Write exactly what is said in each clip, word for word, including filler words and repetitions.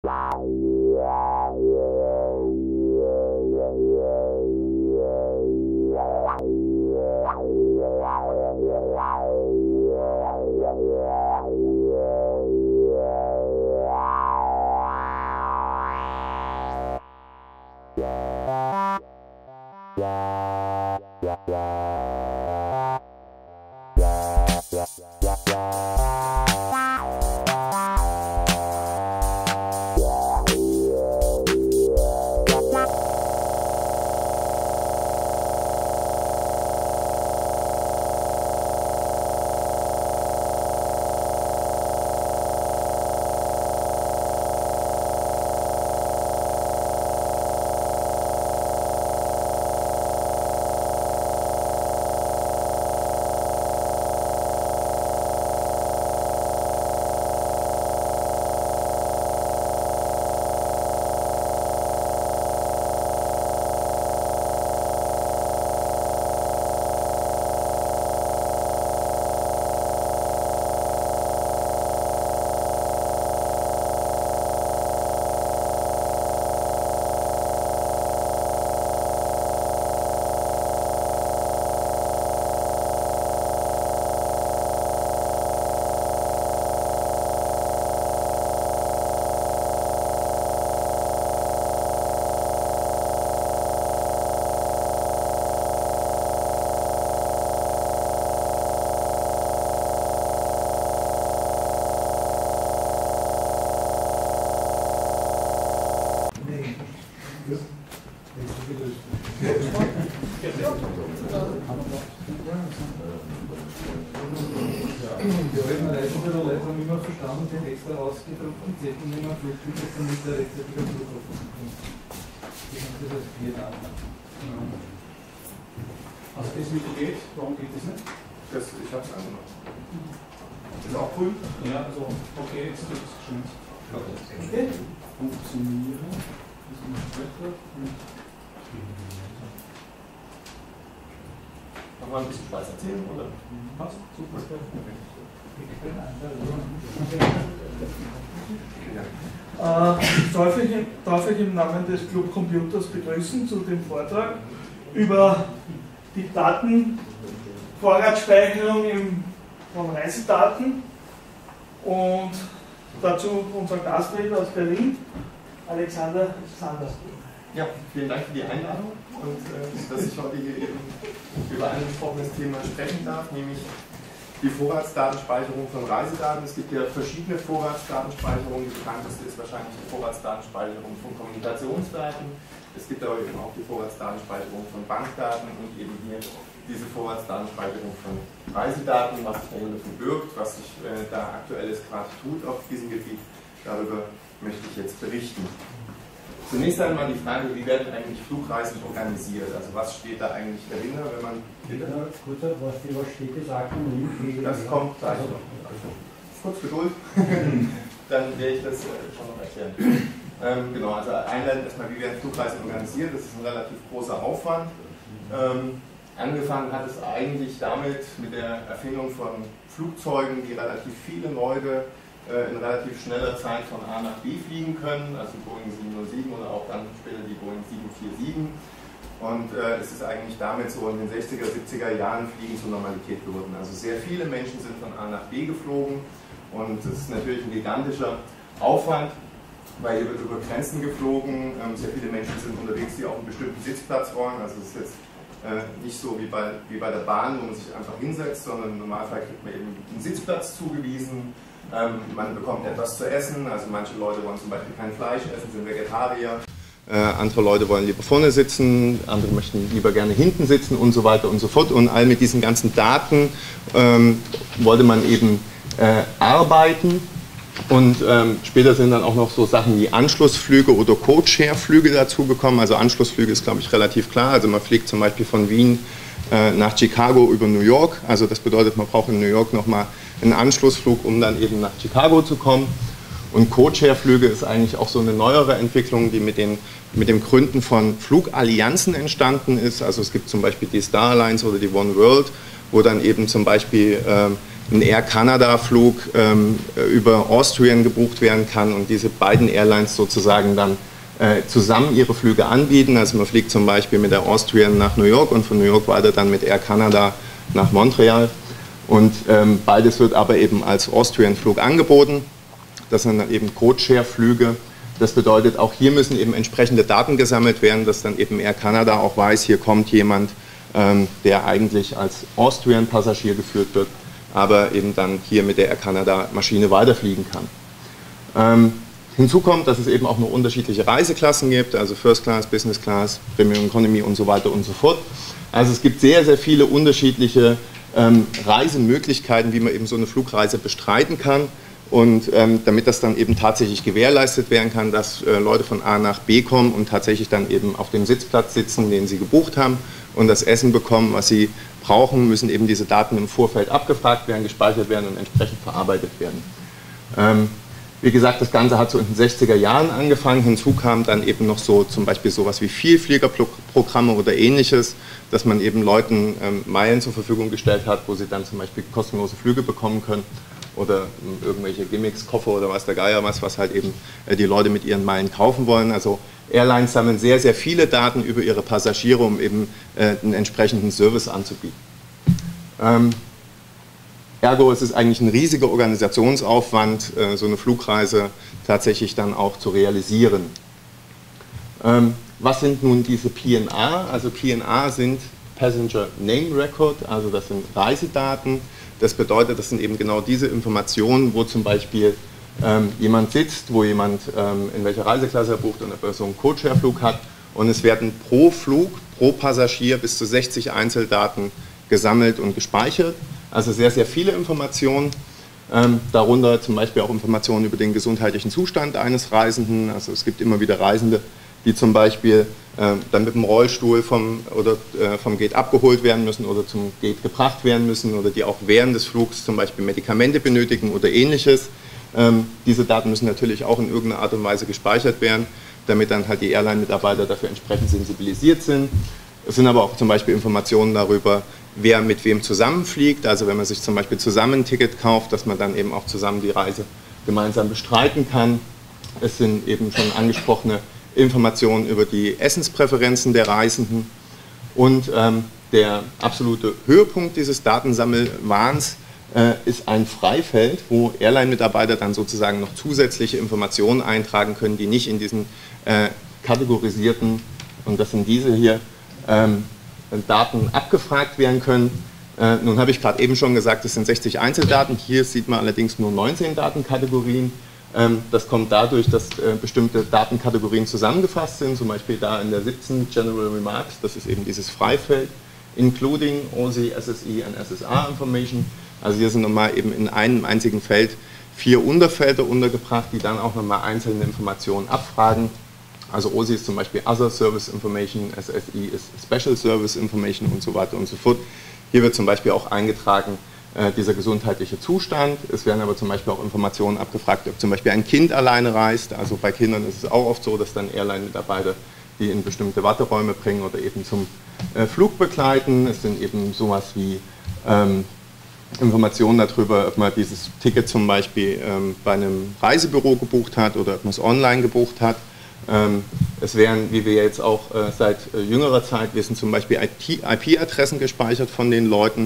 Also das mit geht, warum geht das nicht? Das, ich habe es angenommen. Ist auch cool? Ja, also okay, jetzt geht es geschwind. Okay. Funktionieren. Das ist ein Sprecher. Noch mal ein bisschen Spaß erzählen, oder? Passt, super. Äh, darf, ich, darf ich im Namen des Club Computers begrüßen zu dem Vortrag über die Datenvorratsspeicherung im, von Reisedaten und dazu unser Gastredner aus Berlin, Alexander Sander. Ja, vielen Dank für die Einladung und äh, dass ich heute hier eben über ein angesprochenes Thema sprechen darf, nämlich die Vorratsdatenspeicherung von Reisedaten. Es gibt ja verschiedene Vorratsdatenspeicherungen. Die bekannteste ist wahrscheinlich die Vorratsdatenspeicherung von Kommunikationsdaten. Es gibt aber eben auch die Vorratsdatenspeicherung von Bankdaten und eben hier diese Vorratsdatenspeicherung von Reisedaten, was sich dahinter verbirgt, was sich äh, da aktuelles gerade tut auf diesem Gebiet. Darüber möchte ich jetzt berichten. Zunächst einmal die Frage, wie werden eigentlich Flugreisen organisiert? Also was steht da eigentlich dahinter, wenn man... Kurz, was steht das Akronym? Das kommt gleich noch. Kurz Geduld, dann werde ich das schon noch erklären. Ähm, genau, also einleitend erstmal, wie werden Flugreisen organisiert? Das ist ein relativ großer Aufwand. Ähm, angefangen hat es eigentlich damit, mit der Erfindung von Flugzeugen, die relativ viele Leute in relativ schneller Zeit von A nach B fliegen können, also Boeing sieben null sieben oder auch dann später die Boeing sieben vier sieben. Und äh, es ist eigentlich damit so in den sechziger, siebziger Jahren Fliegen zur Normalität geworden. Also sehr viele Menschen sind von A nach B geflogen und es ist natürlich ein gigantischer Aufwand, weil hier wird über Grenzen geflogen. Ähm, sehr viele Menschen sind unterwegs, die auch einen bestimmten Sitzplatz wollen. Also es ist jetzt äh, nicht so wie bei, wie bei der Bahn, wo man sich einfach hinsetzt, sondern im Normalfall kriegt man eben einen Sitzplatz zugewiesen. Ähm, man bekommt etwas zu essen, also manche Leute wollen zum Beispiel kein Fleisch essen, sind Vegetarier. Äh, andere Leute wollen lieber vorne sitzen, andere möchten lieber gerne hinten sitzen und so weiter und so fort. Und all mit diesen ganzen Daten ähm, wollte man eben äh, arbeiten. Und ähm, später sind dann auch noch so Sachen wie Anschlussflüge oder Codeshare-Flüge dazugekommen. Also Anschlussflüge ist, glaube ich, relativ klar. Also man fliegt zum Beispiel von Wien äh, nach Chicago über New York. Also das bedeutet, man braucht in New York nochmal einen Anschlussflug, um dann eben nach Chicago zu kommen. Und Codeshare-Flüge ist eigentlich auch so eine neuere Entwicklung, die mit, den, mit dem Gründen von Flugallianzen entstanden ist. Also es gibt zum Beispiel die Star Alliance oder die One World, wo dann eben zum Beispiel äh, ein Air Canada Flug ähm, über Austrian gebucht werden kann und diese beiden Airlines sozusagen dann äh, zusammen ihre Flüge anbieten. Also man fliegt zum Beispiel mit der Austrian nach New York und von New York weiter dann mit Air Canada nach Montreal. Und ähm, beides wird aber eben als Austrian-Flug angeboten. Das sind dann eben Codeshare-Flüge. Das bedeutet, auch hier müssen eben entsprechende Daten gesammelt werden, dass dann eben Air Canada auch weiß, hier kommt jemand, ähm, der eigentlich als Austrian-Passagier geführt wird, aber eben dann hier mit der Air Canada-Maschine weiterfliegen kann. Ähm, hinzu kommt, dass es eben auch noch unterschiedliche Reiseklassen gibt, also First Class, Business Class, Premium Economy und so weiter und so fort. Also es gibt sehr, sehr viele unterschiedliche ähm, Reisemöglichkeiten, wie man eben so eine Flugreise bestreiten kann. Und ähm, damit das dann eben tatsächlich gewährleistet werden kann, dass äh, Leute von A nach B kommen und tatsächlich dann eben auf dem Sitzplatz sitzen, den sie gebucht haben und das Essen bekommen, was sie brauchen, müssen eben diese Daten im Vorfeld abgefragt werden, gespeichert werden und entsprechend verarbeitet werden. Ähm, wie gesagt, das Ganze hat so in den sechziger Jahren angefangen. Hinzu kam dann eben noch so zum Beispiel sowas wie Vielfliegerprogramme oder ähnliches, dass man eben Leuten ähm, Meilen zur Verfügung gestellt hat, wo sie dann zum Beispiel kostenlose Flüge bekommen können. Oder irgendwelche Gimmicks, Koffer oder was der Geier was, was halt eben die Leute mit ihren Meilen kaufen wollen. Also Airlines sammeln sehr, sehr viele Daten über ihre Passagiere, um eben äh, einen entsprechenden Service anzubieten. Ähm, ergo, es ist eigentlich ein riesiger Organisationsaufwand, äh, so eine Flugreise tatsächlich dann auch zu realisieren. Ähm, was sind nun diese P N R? Also P N R sind Passenger Name Record, also das sind Reisedaten. Das bedeutet, das sind eben genau diese Informationen, wo zum Beispiel ähm, jemand sitzt, wo jemand ähm, in welcher Reiseklasse er bucht und ob er so einen Codeshare-Flug hat. Und es werden pro Flug, pro Passagier bis zu sechzig Einzeldaten gesammelt und gespeichert. Also sehr, sehr viele Informationen. Ähm, darunter zum Beispiel auch Informationen über den gesundheitlichen Zustand eines Reisenden. Also es gibt immer wieder Reisende, die zum Beispiel äh, dann mit dem Rollstuhl vom, oder, äh, vom Gate abgeholt werden müssen oder zum Gate gebracht werden müssen oder die auch während des Flugs zum Beispiel Medikamente benötigen oder ähnliches. Ähm, diese Daten müssen natürlich auch in irgendeiner Art und Weise gespeichert werden, damit dann halt die Airline-Mitarbeiter dafür entsprechend sensibilisiert sind. Es sind aber auch zum Beispiel Informationen darüber, wer mit wem zusammenfliegt. Also wenn man sich zum Beispiel zusammen ein Ticket kauft, dass man dann eben auch zusammen die Reise gemeinsam bestreiten kann. Es sind eben schon angesprochene Informationen über die Essenspräferenzen der Reisenden und ähm, der absolute Höhepunkt dieses Datensammelwahns äh, ist ein Freifeld, wo Airline-Mitarbeiter dann sozusagen noch zusätzliche Informationen eintragen können, die nicht in diesen äh, kategorisierten, und das sind diese hier, ähm, Daten abgefragt werden können. Äh, nun habe ich gerade eben schon gesagt, es sind sechzig Einzeldaten, hier sieht man allerdings nur neunzehn Datenkategorien. Das kommt dadurch, dass bestimmte Datenkategorien zusammengefasst sind, zum Beispiel da in der siebzehn General Remarks, das ist eben dieses Freifeld, including O S I, S S I and S S R Information. Also hier sind nochmal eben in einem einzigen Feld vier Unterfelder untergebracht, die dann auch nochmal einzelne Informationen abfragen. Also O S I ist zum Beispiel Other Service Information, S S I ist Special Service Information und so weiter und so fort. Hier wird zum Beispiel auch eingetragen, dieser gesundheitliche Zustand. Es werden aber zum Beispiel auch Informationen abgefragt, ob zum Beispiel ein Kind alleine reist. Also bei Kindern ist es auch oft so, dass dann Airline-Mitarbeiter die in bestimmte Warteräume bringen oder eben zum äh, Flug begleiten. Es sind eben sowas wie ähm, Informationen darüber, ob man dieses Ticket zum Beispiel ähm, bei einem Reisebüro gebucht hat oder ob man es online gebucht hat. Ähm, es werden, wie wir jetzt auch äh, seit äh, jüngerer Zeit wissen, zum Beispiel I P-Adressen gespeichert von den Leuten.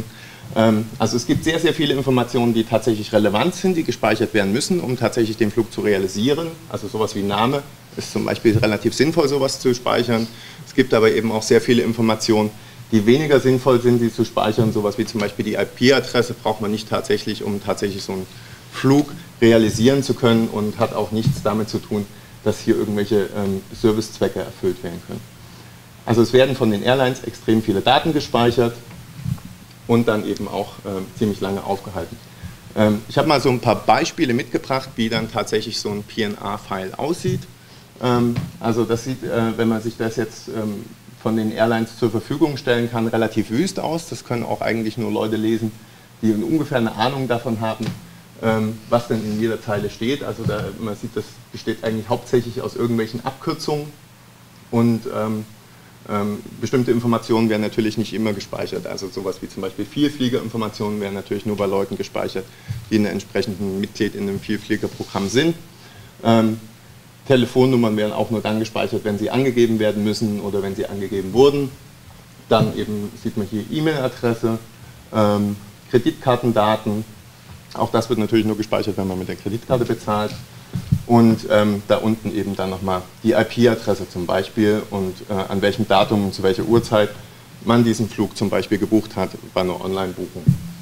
Also es gibt sehr, sehr viele Informationen, die tatsächlich relevant sind, die gespeichert werden müssen, um tatsächlich den Flug zu realisieren. Also sowas wie Name ist zum Beispiel relativ sinnvoll, sowas zu speichern. Es gibt aber eben auch sehr viele Informationen, die weniger sinnvoll sind, sie zu speichern. Sowas wie zum Beispiel die I P-Adresse braucht man nicht tatsächlich, um tatsächlich so einen Flug realisieren zu können und hat auch nichts damit zu tun, dass hier irgendwelche ähm, Servicezwecke erfüllt werden können. Also es werden von den Airlines extrem viele Daten gespeichert und dann eben auch äh, ziemlich lange aufgehalten. Ähm, ich habe mal so ein paar Beispiele mitgebracht, wie dann tatsächlich so ein P N R-File aussieht. Ähm, also das sieht, äh, wenn man sich das jetzt ähm, von den Airlines zur Verfügung stellen kann, relativ wüst aus. Das können auch eigentlich nur Leute lesen, die ungefähr eine Ahnung davon haben, ähm, was denn in jeder Zeile steht. Also da, man sieht, das besteht eigentlich hauptsächlich aus irgendwelchen Abkürzungen und ähm, Ähm, bestimmte Informationen werden natürlich nicht immer gespeichert, also sowas wie zum Beispiel Vielfliegerinformationen werden natürlich nur bei Leuten gespeichert, die in einem entsprechenden Mitglied in einem Vielfliegerprogramm sind. Ähm, Telefonnummern werden auch nur dann gespeichert, wenn sie angegeben werden müssen oder wenn sie angegeben wurden. Dann eben sieht man hier E-Mail-Adresse, ähm, Kreditkartendaten, auch das wird natürlich nur gespeichert, wenn man mit der Kreditkarte bezahlt. Und ähm, da unten eben dann nochmal die I P-Adresse zum Beispiel und äh, an welchem Datum und zu welcher Uhrzeit man diesen Flug zum Beispiel gebucht hat bei einer Online-Buchung.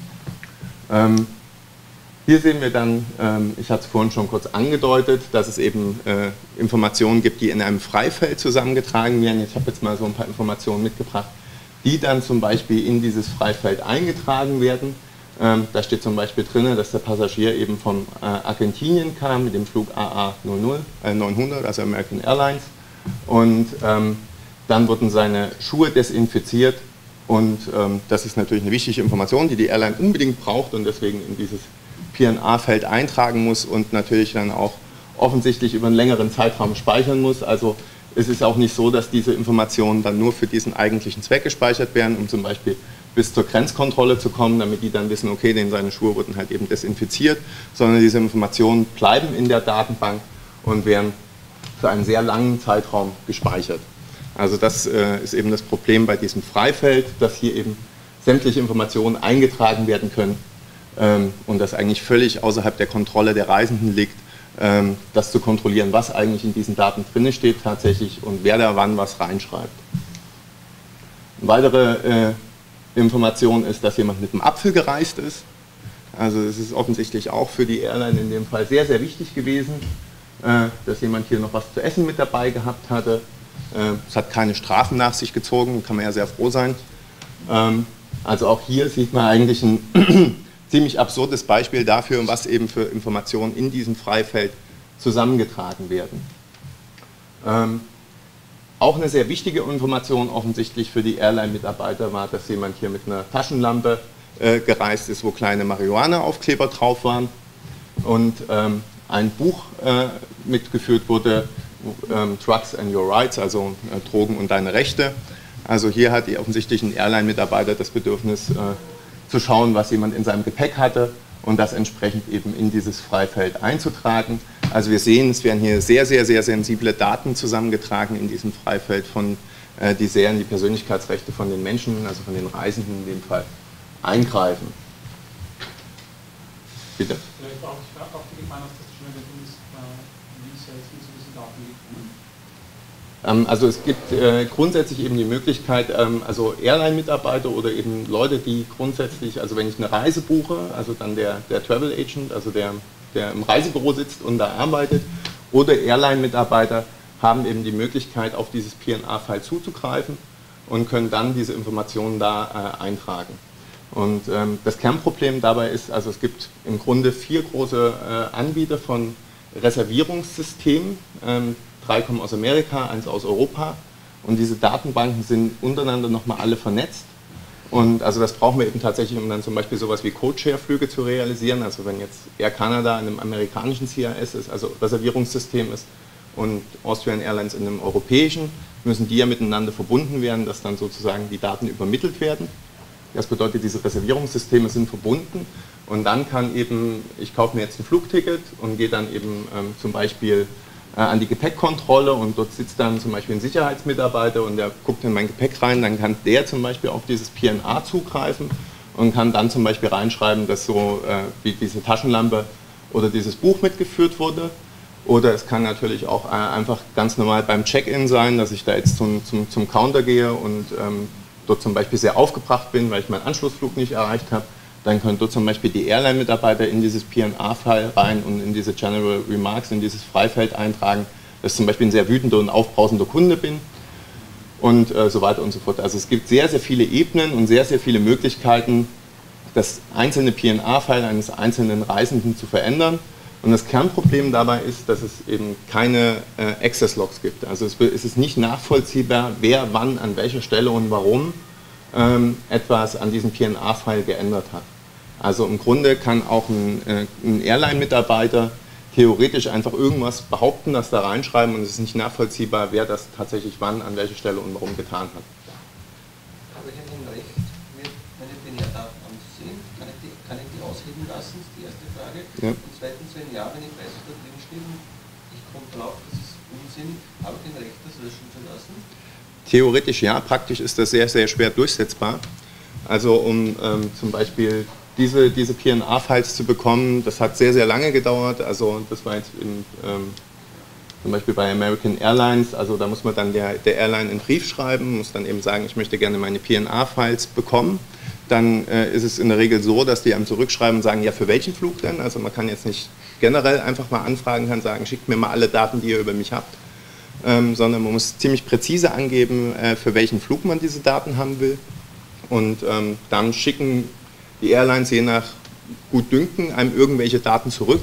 Ähm, hier sehen wir dann, ähm, ich hatte es vorhin schon kurz angedeutet, dass es eben äh, Informationen gibt, die in einem Freifeld zusammengetragen werden. Ich habe jetzt mal so ein paar Informationen mitgebracht, die dann zum Beispiel in dieses Freifeld eingetragen werden. Ähm, da steht zum Beispiel drin, dass der Passagier eben von äh, Argentinien kam mit dem Flug A A neunhundert, also American Airlines. Und ähm, dann wurden seine Schuhe desinfiziert. Und ähm, das ist natürlich eine wichtige Information, die die Airline unbedingt braucht und deswegen in dieses P N A-Feld eintragen muss und natürlich dann auch offensichtlich über einen längeren Zeitraum speichern muss. Also es ist auch nicht so, dass diese Informationen dann nur für diesen eigentlichen Zweck gespeichert werden, um zum Beispiel bis zur Grenzkontrolle zu kommen, damit die dann wissen, okay, denn seine Schuhe wurden halt eben desinfiziert, sondern diese Informationen bleiben in der Datenbank und werden für einen sehr langen Zeitraum gespeichert. Also das äh, ist eben das Problem bei diesem Freifeld, dass hier eben sämtliche Informationen eingetragen werden können ähm, und das eigentlich völlig außerhalb der Kontrolle der Reisenden liegt, ähm, das zu kontrollieren, was eigentlich in diesen Daten drin steht tatsächlich und wer da wann was reinschreibt. Eine weitere äh, Information ist, dass jemand mit einem Apfel gereist ist. Also es ist offensichtlich auch für die Airline in dem Fall sehr, sehr wichtig gewesen, äh, dass jemand hier noch was zu essen mit dabei gehabt hatte. Äh, es hat keine Strafen nach sich gezogen, kann man ja sehr froh sein. Ähm, also auch hier sieht man eigentlich ein ziemlich absurdes Beispiel dafür, was eben für Informationen in diesem Freifeld zusammengetragen werden. Ähm, Auch eine sehr wichtige Information offensichtlich für die Airline-Mitarbeiter war, dass jemand hier mit einer Taschenlampe äh, gereist ist, wo kleine Marihuana-Aufkleber drauf waren und ähm, ein Buch äh, mitgeführt wurde, ähm, Drugs and Your Rights, also äh, Drogen und deine Rechte. Also hier hat die offensichtlich ein Airline-Mitarbeiter das Bedürfnis äh, zu schauen, was jemand in seinem Gepäck hatte und das entsprechend eben in dieses Freifeld einzutragen. Also wir sehen, es werden hier sehr, sehr, sehr sensible Daten zusammengetragen in diesem Freifeld, von, äh, die sehr in die Persönlichkeitsrechte von den Menschen, also von den Reisenden in dem Fall, eingreifen. Bitte. Vielleicht auch, ich habe auch die Gefahr, dass das schon erwähnt ist, wie selbst mit so diesen Daten gekommen. Ähm, also es gibt äh, grundsätzlich eben die Möglichkeit, ähm, also Airline-Mitarbeiter oder eben Leute, die grundsätzlich, also wenn ich eine Reise buche, also dann der, der Travel Agent, also der der im Reisebüro sitzt und da arbeitet, oder Airline-Mitarbeiter haben eben die Möglichkeit, auf dieses P N A-File zuzugreifen und können dann diese Informationen da äh, eintragen. Und ähm, das Kernproblem dabei ist, also es gibt im Grunde vier große äh, Anbieter von Reservierungssystemen, ähm, drei kommen aus Amerika, eins aus Europa, und diese Datenbanken sind untereinander nochmal alle vernetzt. Und also das brauchen wir eben tatsächlich, um dann zum Beispiel sowas wie Codeshare-Flüge zu realisieren. Also wenn jetzt Air Canada in einem amerikanischen C A S ist, also Reservierungssystem ist, und Austrian Airlines in einem europäischen, müssen die ja miteinander verbunden werden, dass dann sozusagen die Daten übermittelt werden. Das bedeutet, diese Reservierungssysteme sind verbunden und dann kann eben, ich kaufe mir jetzt ein Flugticket und gehe dann eben ähm, zum Beispiel an die Gepäckkontrolle und dort sitzt dann zum Beispiel ein Sicherheitsmitarbeiter und der guckt in mein Gepäck rein, dann kann der zum Beispiel auf dieses P N A zugreifen und kann dann zum Beispiel reinschreiben, dass so äh, wie diese Taschenlampe oder dieses Buch mitgeführt wurde. Oder es kann natürlich auch äh, einfach ganz normal beim Check-in sein, dass ich da jetzt zum, zum, zum Counter gehe und ähm, dort zum Beispiel sehr aufgebracht bin, weil ich meinen Anschlussflug nicht erreicht habe. Dann können dort zum Beispiel die Airline-Mitarbeiter in dieses P N A-File rein und in diese General Remarks, in dieses Freifeld eintragen, dass ich zum Beispiel ein sehr wütender und aufbrausender Kunde bin und äh, so weiter und so fort. Also es gibt sehr, sehr viele Ebenen und sehr, sehr viele Möglichkeiten, das einzelne P N A-File eines einzelnen Reisenden zu verändern. Und das Kernproblem dabei ist, dass es eben keine äh, Access-Logs gibt. Also es, es ist nicht nachvollziehbar, wer wann, an welcher Stelle und warum ähm, etwas an diesem P N A-File geändert hat. Also im Grunde kann auch ein, äh, ein Airline-Mitarbeiter theoretisch einfach irgendwas behaupten, das da reinschreiben und es ist nicht nachvollziehbar, wer das tatsächlich wann, an welcher Stelle und warum getan hat. Habe ich ein Recht, mir meine Binärdaten anzusehen? Kann ich, die, kann ich die ausheben lassen? Das ist die erste Frage. Ja. Und zweitens, wenn ja, wenn ich weiß, was da drin steht, ich komme drauf, das ist Unsinn, habe ich ein Recht, das löschen zu lassen? Theoretisch ja, praktisch ist das sehr, sehr schwer durchsetzbar. Also um ähm, zum Beispiel diese, diese P N A-Files zu bekommen, das hat sehr, sehr lange gedauert. Also das war jetzt in, ähm, zum Beispiel bei American Airlines, also da muss man dann der, der Airline einen Brief schreiben, muss dann eben sagen, ich möchte gerne meine P N A-Files bekommen. Dann äh, ist es in der Regel so, dass die einem zurückschreiben und sagen, ja, für welchen Flug denn? Also man kann jetzt nicht generell einfach mal anfragen, kann sagen, schickt mir mal alle Daten, die ihr über mich habt, ähm, sondern man muss ziemlich präzise angeben, äh, für welchen Flug man diese Daten haben will. Und ähm, dann schicken die Airlines je nach Gutdünken einem irgendwelche Daten zurück.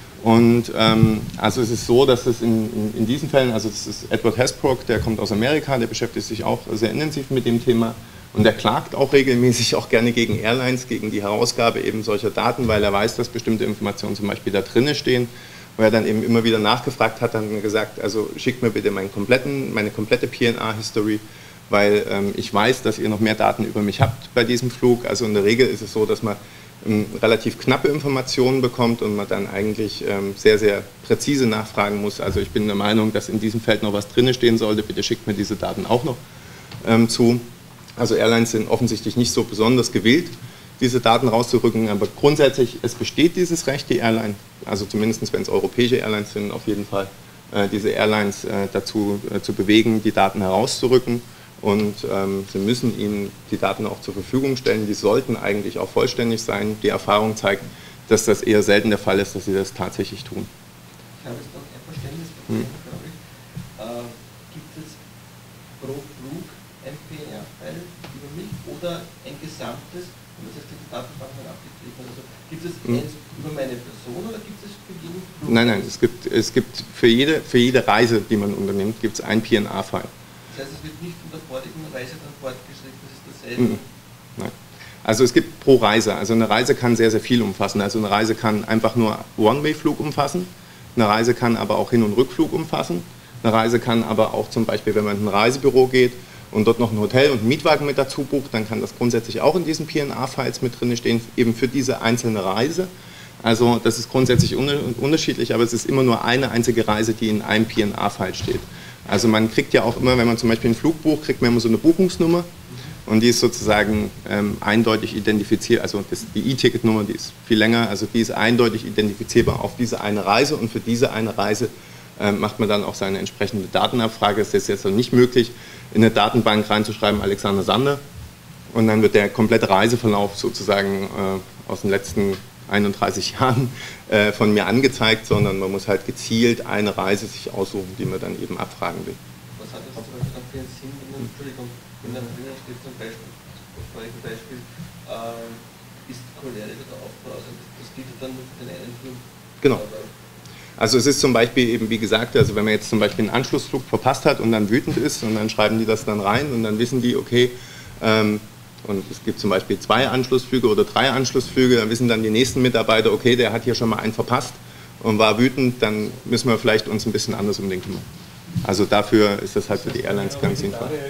Und ähm, also es ist so, dass es in, in, in diesen Fällen, also das ist Edward Hasbrook, der kommt aus Amerika, der beschäftigt sich auch sehr intensiv mit dem Thema und der klagt auch regelmäßig auch gerne gegen Airlines, gegen die Herausgabe eben solcher Daten, weil er weiß, dass bestimmte Informationen zum Beispiel da drinnen stehen, wo er dann eben immer wieder nachgefragt hat, dann gesagt, also schickt mir bitte meinen kompletten, meine komplette P N A-History, weil ähm, ich weiß, dass ihr noch mehr Daten über mich habt bei diesem Flug. Also in der Regel ist es so, dass man ähm, relativ knappe Informationen bekommt und man dann eigentlich ähm, sehr, sehr präzise nachfragen muss. Also ich bin der Meinung, dass in diesem Feld noch was drin stehen sollte. Bitte schickt mir diese Daten auch noch ähm, zu. Also Airlines sind offensichtlich nicht so besonders gewillt, diese Daten rauszurücken, aber grundsätzlich, es besteht dieses Recht, die Airline, also zumindest wenn es europäische Airlines sind, auf jeden Fall, äh, diese Airlines äh, dazu äh, zu bewegen, die Daten herauszurücken. Und ähm, sie müssen ihnen die Daten auch zur Verfügung stellen. Die sollten eigentlich auch vollständig sein. Die Erfahrung zeigt, dass das eher selten der Fall ist, dass sie das tatsächlich tun. Ich habe jetzt noch ein Verständnisproblem, hm. glaube ich. Äh, gibt es pro Flug ein P N A-File über mich oder ein gesamtes, und das heißt, die Datenbank mal abgeglichen? Also gibt es hm. eins über meine Person oder gibt es für jeden Flug? Nein, nein, es gibt, es gibt für, jede, für jede Reise, die man unternimmt, gibt es ein P N A-File. Das heißt, es wird nicht in der vorigen Reise dann fortgeschrieben, das ist dasselbe? Nein. Also es gibt pro Reise, also eine Reise kann sehr, sehr viel umfassen. Also eine Reise kann einfach nur One-Way-Flug umfassen, eine Reise kann aber auch Hin- und Rückflug umfassen, eine Reise kann aber auch zum Beispiel, wenn man in ein Reisebüro geht und dort noch ein Hotel und einen Mietwagen mit dazu bucht, dann kann das grundsätzlich auch in diesen P N A-Files mit drin stehen, eben für diese einzelne Reise. Also das ist grundsätzlich unterschiedlich, aber es ist immer nur eine einzige Reise, die in einem P N A-File steht. Also man kriegt ja auch immer, wenn man zum Beispiel einen Flug bucht, kriegt man immer so eine Buchungsnummer und die ist sozusagen ähm, eindeutig identifiziert, also das, die E-Ticket-Nummer, die ist viel länger, also die ist eindeutig identifizierbar auf diese eine Reise und für diese eine Reise ähm, macht man dann auch seine entsprechende Datenabfrage. Es ist jetzt noch nicht möglich, in eine Datenbank reinzuschreiben, Alexander Sander, und dann wird der komplette Reiseverlauf sozusagen äh, aus den letzten einunddreißig Jahren äh, von mir angezeigt, sondern man muss halt gezielt eine Reise sich aussuchen, die man dann eben abfragen will. Was hat das zum Beispiel dann für einen Sinn, wenn man, Entschuldigung, wenn da drinnen steht zum Beispiel, das vorige Beispiel, äh, ist Choleriker der Aufbau, also das, das gilt dann nur für den einen Flug? Genau. Also es ist zum Beispiel eben, wie gesagt, also wenn man jetzt zum Beispiel einen Anschlussflug verpasst hat und dann wütend ist und dann schreiben die das dann rein und dann wissen die, okay, ähm, und es gibt zum Beispiel zwei Anschlussflüge oder drei Anschlussflüge, dann wissen dann die nächsten Mitarbeiter, okay, der hat hier schon mal einen verpasst und war wütend, dann müssen wir vielleicht uns ein bisschen anders um den kümmern. Also dafür ist das halt für die Airlines ganz sinnvoll. Bei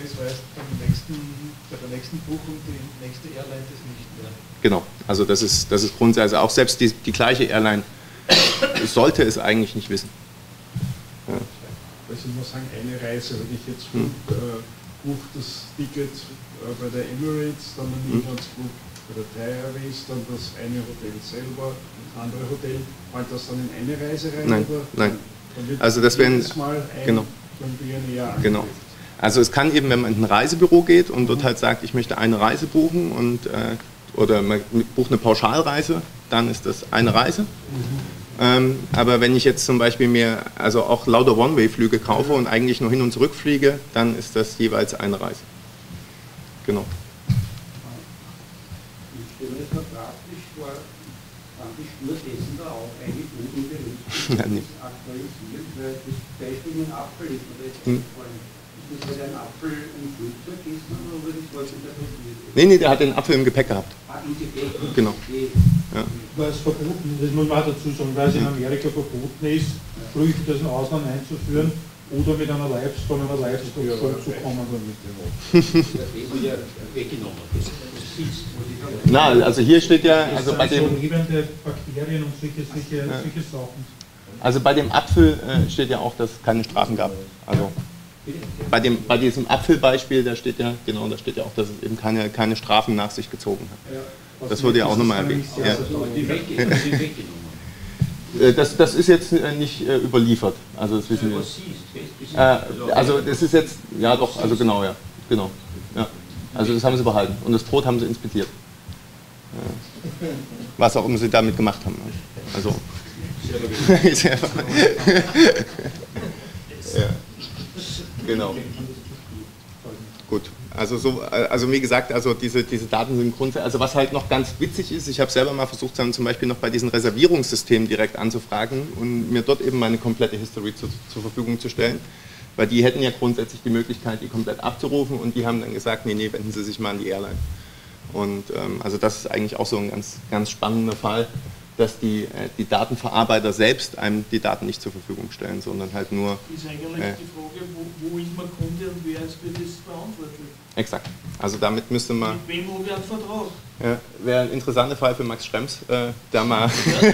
der nächsten Buchung die nächste Airline das nicht mehr. Genau, also das ist, das ist grundsätzlich, also auch selbst die, die gleiche Airline sollte es eigentlich nicht wissen. Ja. Also ich muss sagen, eine Reise, wenn ich jetzt hm. äh, buche das Ticket bei der Emirates, dann einen Inlandsflug bei der Thai Airways, dann das eine Hotel selber, das andere Hotel, fällt das dann in eine Reise rein? Nein, oder? nein. Dann wird also das wären, Mal ein, genau. Jahr genau. Also es kann eben, wenn man in ein Reisebüro geht und dort halt sagt, ich möchte eine Reise buchen und, äh, oder man bucht eine Pauschalreise, dann ist das eine Reise. Mhm. Ähm, aber wenn ich jetzt zum Beispiel mir also auch lauter One-Way-Flüge kaufe und eigentlich nur hin und zurück fliege, dann ist das jeweils eine Reise. Genau. Ich stelle mir das praktisch vor, kann die Spur dessen da auch eigentlich unberührt Ja, nicht. aktualisiert, weil das Beispiel mit Abfall ist mir jetzt hm. gefallen. das hat ein Apfel im Flugzeug gegessen oder das war interpretiert? Nee, nee, der hat den Apfel im Gepäck gehabt. Ah, im Gepäck? Genau. Ja. Weil es verboten, das muss man auch dazu sagen, weil es in Amerika verboten ist, Früchte aus dem Ausland einzuführen oder mit einer Livestock, von einer Livestock zu kommen damit. Ja, weggenommen. Na, also hier steht ja, also bei dem, so lebende Bakterien und solche, solche, Ja. solche Sachen. also bei dem Apfel äh, steht ja auch, dass es keine Strafen gab. Also bei, dem, bei diesem Apfelbeispiel, da steht ja, genau, da steht ja auch, dass es eben keine, keine Strafen nach sich gezogen hat. Das wurde ja auch nochmal erwähnt. Ja. Die weggenommen. Die weggenommen. Äh, Das, das ist jetzt äh, nicht äh, überliefert, also das wissen wir. Was siehst, fest, Äh, also das ist jetzt, ja doch, also genau, ja, genau. Ja. Also das haben sie behalten und das Brot haben sie inspiziert. Ja. Was auch immer sie damit gemacht haben. Also. Selber. Ja. Genau. Gut. Also, so, also wie gesagt, also diese, diese Daten sind grundsätzlich, also was halt noch ganz witzig ist, ich habe selber mal versucht, dann zum Beispiel noch bei diesen Reservierungssystemen direkt anzufragen und mir dort eben meine komplette History zu, zur Verfügung zu stellen, weil die hätten ja grundsätzlich die Möglichkeit, die komplett abzurufen und die haben dann gesagt, nee, nee, wenden Sie sich mal an die Airline. Und ähm, also das ist eigentlich auch so ein ganz, ganz spannender Fall, dass die, äh, die Datenverarbeiter selbst einem die Daten nicht zur Verfügung stellen, sondern halt nur... Ist eigentlich äh, die Frage, wo, wo ist man Kunde und wer ist für das verantwortlich? Exakt. Also damit müsste man... Mit wem habe ich einen Vertrag? Ja, wäre ein interessanter Fall für Max Schrems, äh, da mal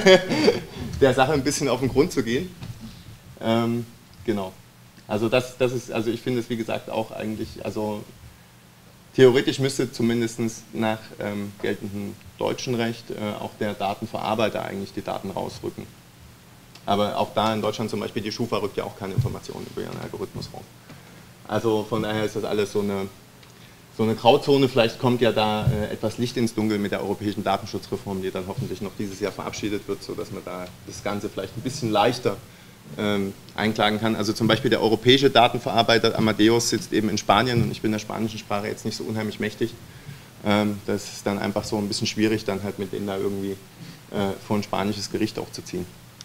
der Sache ein bisschen auf den Grund zu gehen. Ähm, genau. Also das, das ist, also ich finde es wie gesagt auch eigentlich, also theoretisch müsste zumindest nach ähm, geltendem deutschen Recht äh, auch der Datenverarbeiter eigentlich die Daten rausrücken. Aber auch da in Deutschland zum Beispiel, die Schufa rückt ja auch keine Informationen über ihren Algorithmus raus. Also von daher ist das alles so eine, so eine Grauzone. Vielleicht kommt ja da äh, etwas Licht ins Dunkel mit der europäischen Datenschutzreform, die dann hoffentlich noch dieses Jahr verabschiedet wird, sodass man da das Ganze vielleicht ein bisschen leichter ähm, einklagen kann. Also zum Beispiel der europäische Datenverarbeiter Amadeus sitzt eben in Spanien und ich bin der spanischen Sprache jetzt nicht so unheimlich mächtig. Ähm, das ist dann einfach so ein bisschen schwierig, dann halt mit denen da irgendwie äh, vor ein spanisches Gericht auch zu ziehen.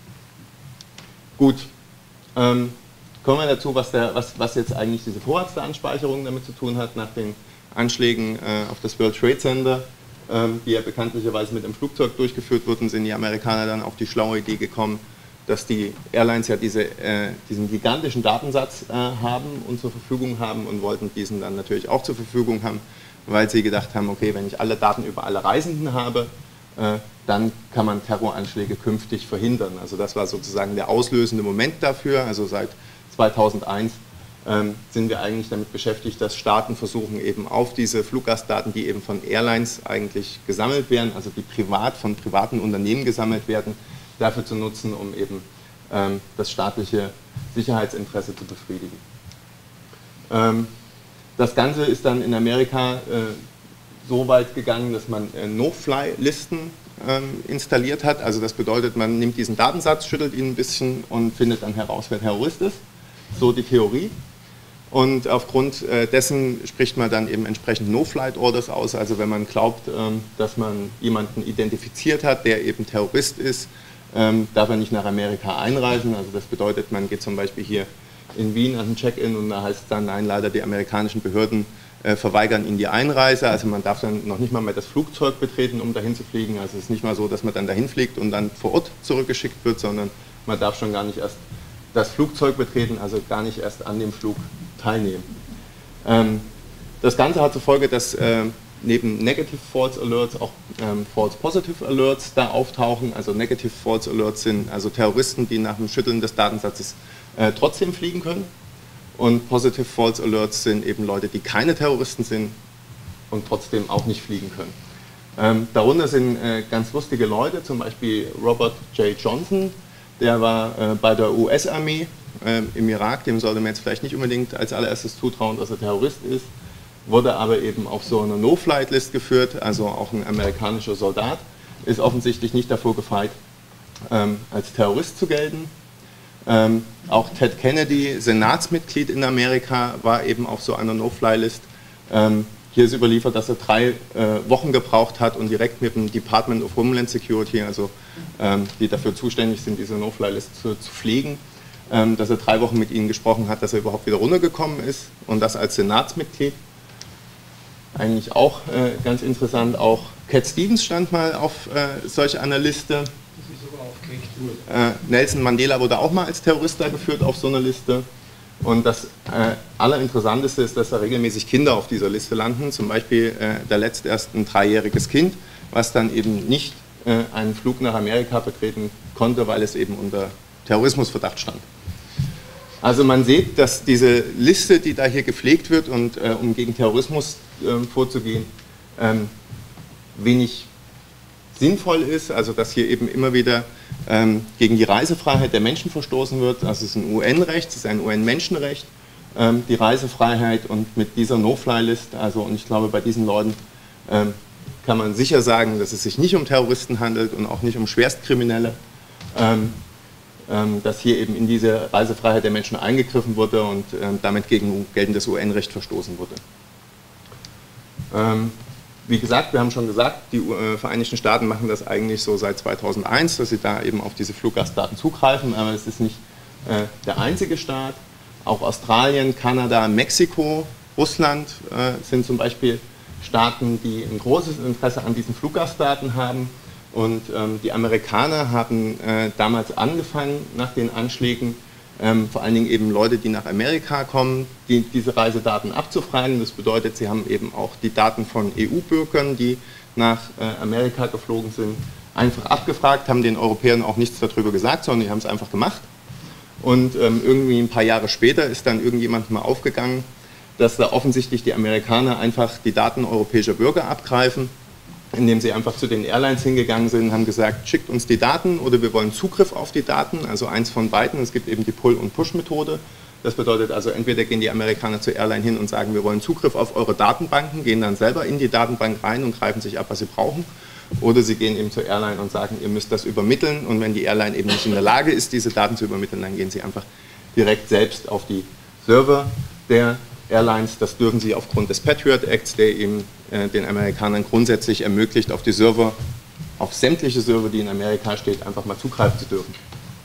Gut, ähm, kommen wir dazu, was, der, was, was jetzt eigentlich diese Vorratsdatenspeicherung damit zu tun hat, nach den Anschlägen äh, auf das World Trade Center, ähm, die ja bekanntlicherweise mit einem Flugzeug durchgeführt wurden, sind die Amerikaner dann auf die schlaue Idee gekommen, dass die Airlines ja diese, äh, diesen gigantischen Datensatz äh, haben und zur Verfügung haben und wollten diesen dann natürlich auch zur Verfügung haben, weil sie gedacht haben, okay, wenn ich alle Daten über alle Reisenden habe, äh, dann kann man Terroranschläge künftig verhindern. Also das war sozusagen der auslösende Moment dafür. Also seit zweitausendeins ähm, sind wir eigentlich damit beschäftigt, dass Staaten versuchen, eben auf diese Fluggastdaten, die eben von Airlines eigentlich gesammelt werden, also die privat von privaten Unternehmen gesammelt werden, dafür zu nutzen, um eben ähm, das staatliche Sicherheitsinteresse zu befriedigen. Ähm, das Ganze ist dann in Amerika äh, so weit gegangen, dass man äh, No-Fly-Listen ähm, installiert hat. Also das bedeutet, man nimmt diesen Datensatz, schüttelt ihn ein bisschen und findet dann heraus, wer Terrorist ist. So die Theorie. Und aufgrund äh, dessen spricht man dann eben entsprechend No-Flight-Orders aus. Also wenn man glaubt, ähm, dass man jemanden identifiziert hat, der eben Terrorist ist, ähm, darf er nicht nach Amerika einreisen. Also das bedeutet, man geht zum Beispiel hier in Wien an den Check-in und da heißt es dann, nein, leider die amerikanischen Behörden äh, verweigern ihnen die Einreise. Also man darf dann noch nicht mal mehr das Flugzeug betreten, um dahin zu fliegen. Also es ist nicht mal so, dass man dann dahin fliegt und dann vor Ort zurückgeschickt wird, sondern man darf schon gar nicht erst das Flugzeug betreten, also gar nicht erst an dem Flug teilnehmen. Ähm, das Ganze hat zur Folge, dass äh, neben Negative False Alerts auch ähm, False Positive Alerts da auftauchen. Also Negative False Alerts sind also Terroristen, die nach dem Schütteln des Datensatzes äh, trotzdem fliegen können. Und Positive False Alerts sind eben Leute, die keine Terroristen sind und trotzdem auch nicht fliegen können. Ähm, darunter sind äh, ganz lustige Leute, zum Beispiel Robert J. Johnson, der war äh, bei der U S-Armee äh, im Irak, dem sollte man jetzt vielleicht nicht unbedingt als allererstes zutrauen, dass er Terrorist ist, wurde aber eben auf so eine No-Flight-List geführt, also auch ein amerikanischer Soldat, ist offensichtlich nicht davor gefeit, ähm, als Terrorist zu gelten. Ähm, auch Ted Kennedy, Senatsmitglied in Amerika, war eben auf so einer No-Fly-List. Ähm, hier ist überliefert, dass er drei äh, Wochen gebraucht hat und direkt mit dem Department of Homeland Security, also ähm, die dafür zuständig sind, diese No-Fly-List zu, zu pflegen, ähm, dass er drei Wochen mit ihnen gesprochen hat, dass er überhaupt wieder runtergekommen ist und das als Senatsmitglied. Eigentlich auch äh, ganz interessant, auch Cat Stevens stand mal auf äh, solch einer Liste. Das ist aber aufgehängt worden. Äh, Nelson Mandela wurde auch mal als Terrorist da geführt auf so einer Liste. Und das äh, Allerinteressanteste ist, dass da regelmäßig Kinder auf dieser Liste landen, zum Beispiel äh, der letzte erst ein dreijähriges Kind, was dann eben nicht äh, einen Flug nach Amerika betreten konnte, weil es eben unter Terrorismusverdacht stand. Also man sieht, dass diese Liste, die da hier gepflegt wird, und äh, um gegen Terrorismus äh, vorzugehen, ähm, wenig sinnvoll ist, also dass hier eben immer wieder ähm, gegen die Reisefreiheit der Menschen verstoßen wird. Das ist ein U N-Recht, das ist ein U N-Menschenrecht, ähm, die Reisefreiheit, und mit dieser No-Fly-List, also und ich glaube, bei diesen Leuten ähm, kann man sicher sagen, dass es sich nicht um Terroristen handelt und auch nicht um Schwerstkriminelle, ähm, ähm, dass hier eben in diese Reisefreiheit der Menschen eingegriffen wurde und ähm, damit gegen geltendes U N-Recht verstoßen wurde. Ähm, Wie gesagt, wir haben schon gesagt, die äh, Vereinigten Staaten machen das eigentlich so seit zweitausendeins, dass sie da eben auf diese Fluggastdaten zugreifen, aber es ist nicht äh, der einzige Staat. Auch Australien, Kanada, Mexiko, Russland äh, sind zum Beispiel Staaten, die ein großes Interesse an diesen Fluggastdaten haben. Und ähm, die Amerikaner haben äh, damals angefangen, nach den Anschlägen, Ähm, vor allen Dingen eben Leute, die nach Amerika kommen, die, diese Reisedaten abzufragen. Das bedeutet, sie haben eben auch die Daten von E U-Bürgern, die nach äh, Amerika geflogen sind, einfach abgefragt, haben den Europäern auch nichts darüber gesagt, sondern die haben es einfach gemacht. Und ähm, irgendwie ein paar Jahre später ist dann irgendjemand mal aufgegangen, dass da offensichtlich die Amerikaner einfach die Daten europäischer Bürger abgreifen, indem sie einfach zu den Airlines hingegangen sind und haben gesagt, schickt uns die Daten oder wir wollen Zugriff auf die Daten, also eins von beiden. Es gibt eben die Pull- und Push-Methode. Das bedeutet also, entweder gehen die Amerikaner zur Airline hin und sagen, wir wollen Zugriff auf eure Datenbanken, gehen dann selber in die Datenbank rein und greifen sich ab, was sie brauchen. Oder sie gehen eben zur Airline und sagen, ihr müsst das übermitteln, und wenn die Airline eben nicht in der Lage ist, diese Daten zu übermitteln, dann gehen sie einfach direkt selbst auf die Server der Airlines. Das dürfen sie aufgrund des Patriot Acts, der eben äh, den Amerikanern grundsätzlich ermöglicht, auf die Server, auf sämtliche Server, die in Amerika steht, einfach mal zugreifen zu dürfen.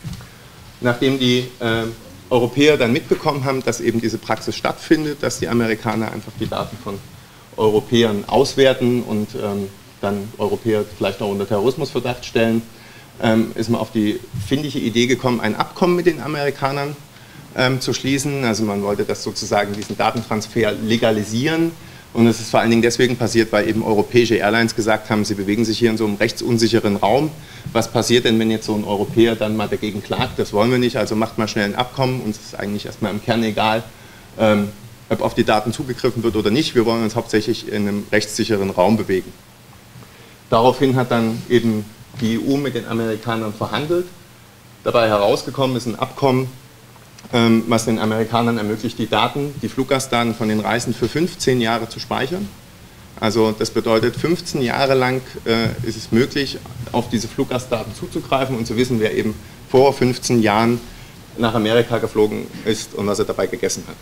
Nachdem die äh, Europäer dann mitbekommen haben, dass eben diese Praxis stattfindet, dass die Amerikaner einfach die Daten von Europäern auswerten und ähm, dann Europäer vielleicht auch unter Terrorismusverdacht stellen, ähm, ist man auf die findige Idee gekommen, ein Abkommen mit den Amerikanern ähm, zu schließen. Also man wollte das sozusagen, diesen Datentransfer legalisieren. Und es ist vor allen Dingen deswegen passiert, weil eben europäische Airlines gesagt haben, sie bewegen sich hier in so einem rechtsunsicheren Raum. Was passiert denn, wenn jetzt so ein Europäer dann mal dagegen klagt? Das wollen wir nicht, also macht mal schnell ein Abkommen. Uns ist eigentlich erstmal im Kern egal, ähm, ob auf die Daten zugegriffen wird oder nicht. Wir wollen uns hauptsächlich in einem rechtssicheren Raum bewegen. Daraufhin hat dann eben die E U mit den Amerikanern verhandelt. Dabei herausgekommen ist ein Abkommen, ähm, was den Amerikanern ermöglicht, die Daten, die Fluggastdaten von den Reisen für fünfzehn Jahre zu speichern. Also das bedeutet, fünfzehn Jahre lang äh, ist es möglich, auf diese Fluggastdaten zuzugreifen und zu wissen, wer eben vor fünfzehn Jahren nach Amerika geflogen ist und was er dabei gegessen hat.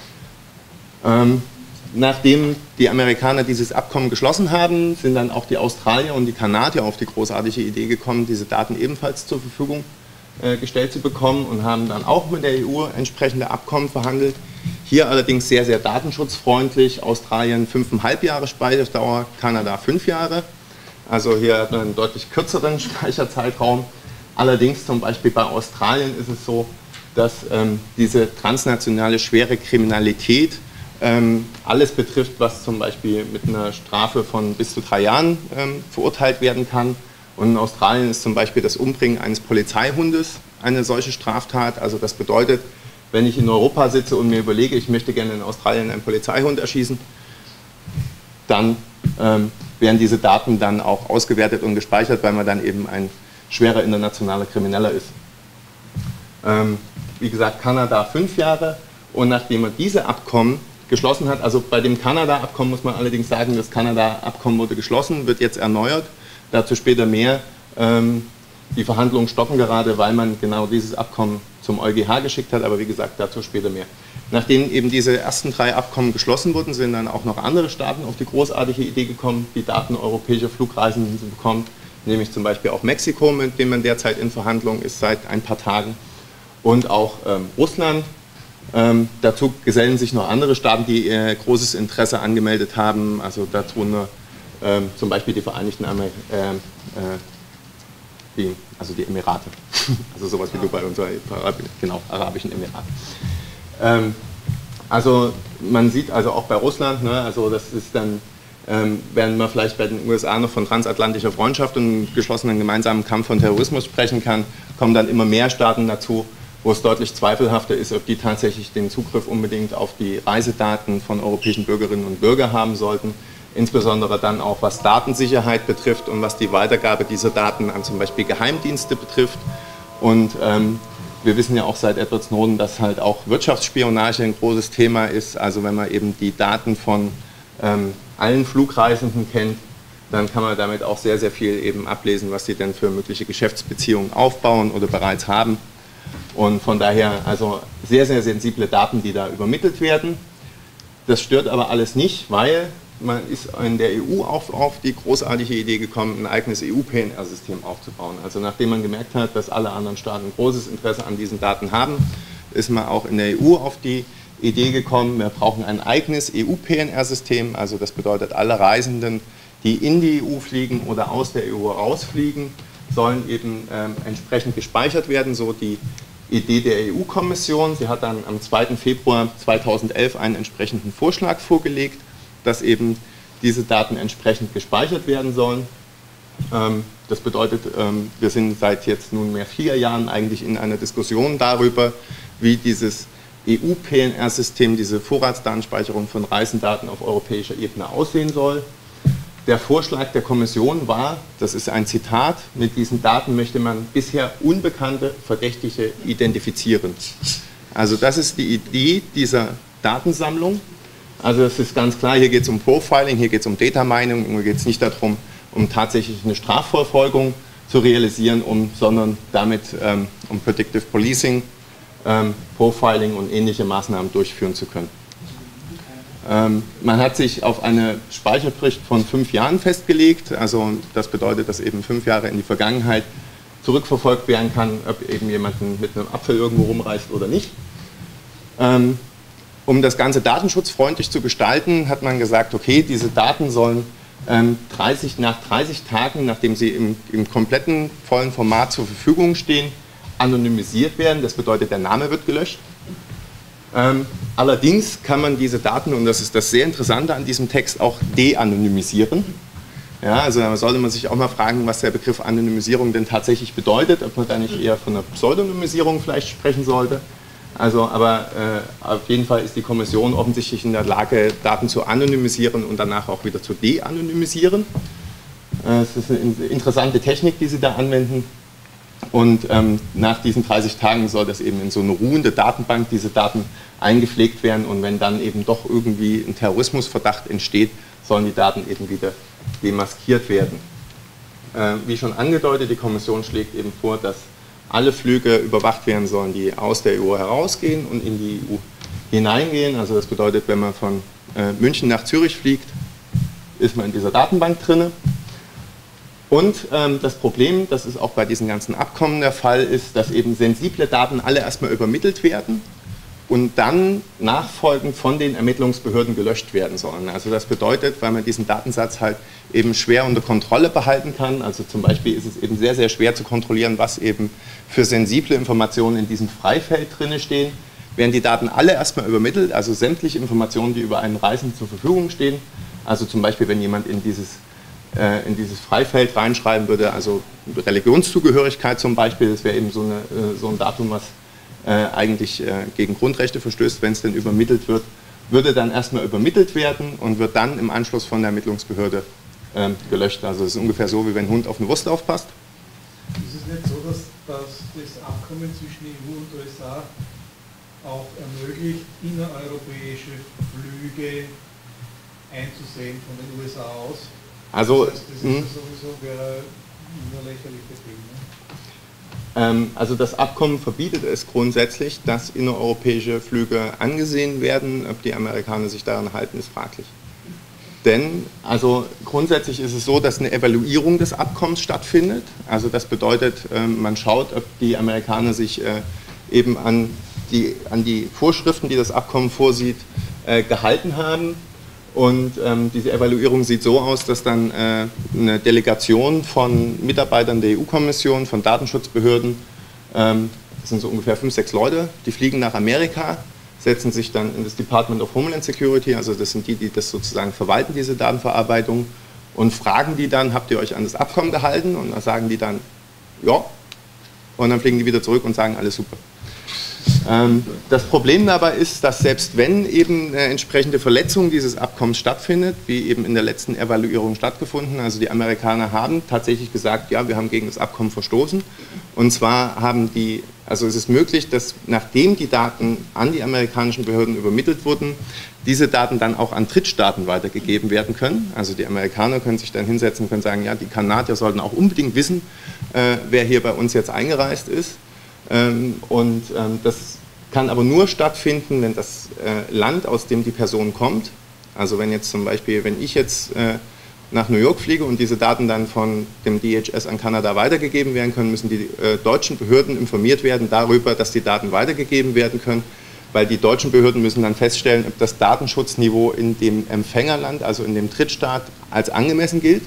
Ähm, nachdem die Amerikaner dieses Abkommen geschlossen haben, sind dann auch die Australier und die Kanadier auf die großartige Idee gekommen, diese Daten ebenfalls zur Verfügung äh, gestellt zu bekommen, und haben dann auch mit der E U entsprechende Abkommen verhandelt. Hier allerdings sehr, sehr datenschutzfreundlich. Australien fünfeinhalb Jahre Speicherdauer, Kanada fünf Jahre. Also hier hat man einen deutlich kürzeren Speicherzeitraum. Allerdings zum Beispiel bei Australien ist es so, dass ähm, diese transnationale schwere Kriminalität ähm, alles betrifft, was zum Beispiel mit einer Strafe von bis zu drei Jahren ähm, verurteilt werden kann. Und in Australien ist zum Beispiel das Umbringen eines Polizeihundes eine solche Straftat. Also das bedeutet, wenn ich in Europa sitze und mir überlege, ich möchte gerne in Australien einen Polizeihund erschießen, dann ähm, werden diese Daten dann auch ausgewertet und gespeichert, weil man dann eben ein schwerer internationaler Krimineller ist. Ähm, wie gesagt, Kanada fünf Jahre, und nachdem man diese Abkommen geschlossen hat, also bei dem Kanada-Abkommen muss man allerdings sagen, das Kanada-Abkommen wurde geschlossen, wird jetzt erneuert, dazu später mehr. Ähm, die Verhandlungen stocken gerade, weil man genau dieses Abkommen zum EuGH geschickt hat, aber wie gesagt, dazu später mehr. Nachdem eben diese ersten drei Abkommen geschlossen wurden, sind dann auch noch andere Staaten auf die großartige Idee gekommen, die Daten europäischer Flugreisenden zu bekommen, nämlich zum Beispiel auch Mexiko, mit dem man derzeit in Verhandlungen ist seit ein paar Tagen. und auch ähm, Russland. Ähm, dazu gesellen sich noch andere Staaten, die äh, großes Interesse angemeldet haben, also darunter ähm, zum Beispiel die Vereinigten Amer äh, äh, die, also die Emirate, also sowas wie Dubai und so, genau, Arabischen Emirate. Ähm, also man sieht also auch bei Russland, ne, also das ist dann, ähm, während man vielleicht bei den U S A noch von transatlantischer Freundschaft und geschlossenen gemeinsamen Kampf von Terrorismus sprechen kann, kommen dann immer mehr Staaten dazu, wo es deutlich zweifelhafter ist, ob die tatsächlich den Zugriff unbedingt auf die Reisedaten von europäischen Bürgerinnen und Bürgern haben sollten. Insbesondere dann auch, was Datensicherheit betrifft und was die Weitergabe dieser Daten an zum Beispiel Geheimdienste betrifft. Und ähm, wir wissen ja auch seit Edward Snowden, dass halt auch Wirtschaftsspionage ein großes Thema ist. Also wenn man eben die Daten von ähm, allen Flugreisenden kennt, dann kann man damit auch sehr, sehr viel eben ablesen, was sie denn für mögliche Geschäftsbeziehungen aufbauen oder bereits haben. Und von daher also sehr, sehr sensible Daten, die da übermittelt werden. Das stört aber alles nicht, weil man ist in der E U auch auf die großartige Idee gekommen, ein eigenes E U-P N R-System aufzubauen. Also nachdem man gemerkt hat, dass alle anderen Staaten ein großes Interesse an diesen Daten haben, ist man auch in der E U auf die Idee gekommen, wir brauchen ein eigenes E U-P N R-System. Also das bedeutet, alle Reisenden, die in die E U fliegen oder aus der E U rausfliegen, sollen eben ähm, entsprechend gespeichert werden, so die Idee der E U-Kommission. Sie hat dann am zweiten Februar zweitausendelf einen entsprechenden Vorschlag vorgelegt, dass eben diese Daten entsprechend gespeichert werden sollen. Ähm, das bedeutet, ähm, wir sind seit jetzt nunmehr vier Jahren eigentlich in einer Diskussion darüber, wie dieses E U-P N R-System, diese Vorratsdatenspeicherung von Reisendaten auf europäischer Ebene aussehen soll. Der Vorschlag der Kommission war, das ist ein Zitat, mit diesen Daten möchte man bisher unbekannte Verdächtige identifizieren. Also das ist die Idee dieser Datensammlung. Also es ist ganz klar, hier geht es um Profiling, hier geht es um Data Mining, hier geht es nicht darum, um tatsächlich eine Strafverfolgung zu realisieren, um, sondern damit ähm, um Predictive Policing, ähm, Profiling und ähnliche Maßnahmen durchführen zu können. Ähm, man hat sich auf eine Speicherfrist von fünf Jahren festgelegt, also das bedeutet, dass eben fünf Jahre in die Vergangenheit zurückverfolgt werden kann, ob eben jemand mit einem Apfel irgendwo rumreist oder nicht. Ähm, um das Ganze datenschutzfreundlich zu gestalten, hat man gesagt, okay, diese Daten sollen ähm, dreißig, nach dreißig Tagen, nachdem sie im, im kompletten vollen Format zur Verfügung stehen, anonymisiert werden. Das bedeutet, der Name wird gelöscht. Ähm, allerdings kann man diese Daten, und das ist das sehr Interessante an diesem Text, auch de-anonymisieren. Ja, also da sollte man sich auch mal fragen, was der Begriff Anonymisierung denn tatsächlich bedeutet, ob man da nicht eher von einer Pseudonymisierung vielleicht sprechen sollte. Also, aber äh, auf jeden Fall ist die Kommission offensichtlich in der Lage, Daten zu anonymisieren und danach auch wieder zu de-anonymisieren. Äh, es ist eine interessante Technik, die sie da anwenden. Und ähm, nach diesen dreißig Tagen soll das eben in so eine ruhende Datenbank, diese Daten eingepflegt werden. Und wenn dann eben doch irgendwie ein Terrorismusverdacht entsteht, sollen die Daten eben wieder demaskiert werden. Äh, wie schon angedeutet, die Kommission schlägt eben vor, dass alle Flüge überwacht werden sollen, die aus der E U herausgehen und in die E U hineingehen. Also das bedeutet, wenn man von äh, München nach Zürich fliegt, ist man in dieser Datenbank drin. Und ähm, das Problem, das ist auch bei diesen ganzen Abkommen der Fall, ist, dass eben sensible Daten alle erstmal übermittelt werden und dann nachfolgend von den Ermittlungsbehörden gelöscht werden sollen. Also das bedeutet, weil man diesen Datensatz halt eben schwer unter Kontrolle behalten kann, also zum Beispiel ist es eben sehr, sehr schwer zu kontrollieren, was eben für sensible Informationen in diesem Freifeld drin stehen, werden die Daten alle erstmal übermittelt, also sämtliche Informationen, die über einen Reisenden zur Verfügung stehen, also zum Beispiel, wenn jemand in dieses, äh, in dieses Freifeld reinschreiben würde, also Religionszugehörigkeit zum Beispiel, das wäre eben so, eine, äh, so ein Datum, was Äh, eigentlich äh, gegen Grundrechte verstößt, wenn es denn übermittelt wird, würde dann erstmal übermittelt werden und wird dann im Anschluss von der Ermittlungsbehörde äh, gelöscht. Also es ist ungefähr so, wie wenn ein Hund auf eine Wurst aufpasst. Ist es nicht so, dass, dass das Abkommen zwischen E U und U S A auch ermöglicht, innereuropäische Flüge einzusehen von den U S A aus? Also, das heißt, das ist ja sowieso wäre ein lächerliches Ding. Ne? Also das Abkommen verbietet es grundsätzlich, dass innereuropäische Flüge angesehen werden. Ob die Amerikaner sich daran halten, ist fraglich. Denn also grundsätzlich ist es so, dass eine Evaluierung des Abkommens stattfindet. Also das bedeutet, man schaut, ob die Amerikaner sich eben an die, an die Vorschriften, die das Abkommen vorsieht, äh, gehalten haben. Und ähm, diese Evaluierung sieht so aus, dass dann äh, eine Delegation von Mitarbeitern der E U-Kommission, von Datenschutzbehörden, ähm, das sind so ungefähr fünf, sechs Leute, die fliegen nach Amerika, setzen sich dann in das Department of Homeland Security, also das sind die, die das sozusagen verwalten, diese Datenverarbeitung, und fragen die dann, habt ihr euch an das Abkommen gehalten? Und dann sagen die dann, ja, und dann fliegen die wieder zurück und sagen, alles super. Ähm, das Problem dabei ist, dass selbst wenn eben eine entsprechende Verletzung dieses Abkommens stattfindet, wie eben in der letzten Evaluierung stattgefunden, also die Amerikaner haben tatsächlich gesagt, ja, wir haben gegen das Abkommen verstoßen, und zwar haben die, also es ist möglich, dass nachdem die Daten an die amerikanischen Behörden übermittelt wurden, diese Daten dann auch an Drittstaaten weitergegeben werden können. Also die Amerikaner können sich dann hinsetzen und können sagen, ja, die Kanadier sollten auch unbedingt wissen, äh, wer hier bei uns jetzt eingereist ist. Ähm, und ähm, das kann aber nur stattfinden, wenn das äh, Land, aus dem die Person kommt, also wenn jetzt zum Beispiel, wenn ich jetzt äh, nach New York fliege und diese Daten dann von dem D H S an Kanada weitergegeben werden können, müssen die äh, deutschen Behörden informiert werden darüber, dass die Daten weitergegeben werden können, weil die deutschen Behörden müssen dann feststellen, ob das Datenschutzniveau in dem Empfängerland, also in dem Drittstaat, als angemessen gilt.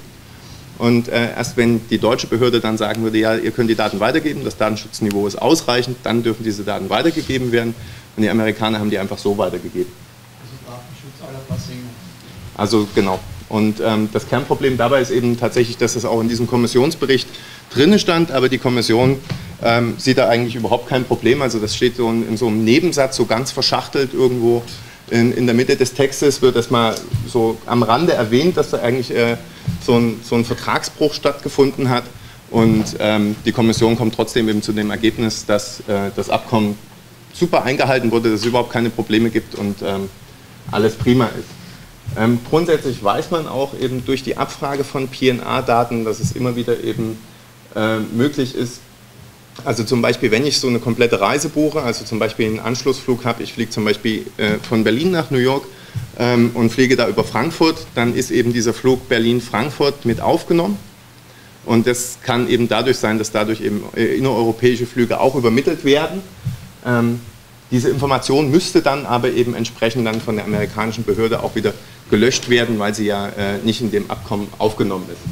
Und äh, erst wenn die deutsche Behörde dann sagen würde, ja, ihr könnt die Daten weitergeben, das Datenschutzniveau ist ausreichend, dann dürfen diese Daten weitergegeben werden. Und die Amerikaner haben die einfach so weitergegeben. Also Datenschutz à la Passingo. Also genau. Und ähm, das Kernproblem dabei ist eben tatsächlich, dass das auch in diesem Kommissionsbericht drin stand, aber die Kommission ähm, sieht da eigentlich überhaupt kein Problem. Also das steht so in, in so einem Nebensatz, so ganz verschachtelt irgendwo in, in der Mitte des Textes, wird das mal so am Rande erwähnt, dass da eigentlich äh, so, ein, so ein Vertragsbruch stattgefunden hat. Und ähm, die Kommission kommt trotzdem eben zu dem Ergebnis, dass äh, das Abkommen super eingehalten wurde, dass es überhaupt keine Probleme gibt und ähm, alles prima ist. Ähm, grundsätzlich weiß man auch eben durch die Abfrage von P N R-Daten, dass es immer wieder eben äh, möglich ist, also zum Beispiel, wenn ich so eine komplette Reise buche, also zum Beispiel einen Anschlussflug habe, ich fliege zum Beispiel äh, von Berlin nach New York ähm, und fliege da über Frankfurt, dann ist eben dieser Flug Berlin-Frankfurt mit aufgenommen. Und das kann eben dadurch sein, dass dadurch eben äh, innereuropäische Flüge auch übermittelt werden. Ähm, diese Information müsste dann aber eben entsprechend dann von der amerikanischen Behörde auch wieder gelöscht werden, weil sie ja äh, nicht in dem Abkommen aufgenommen ist.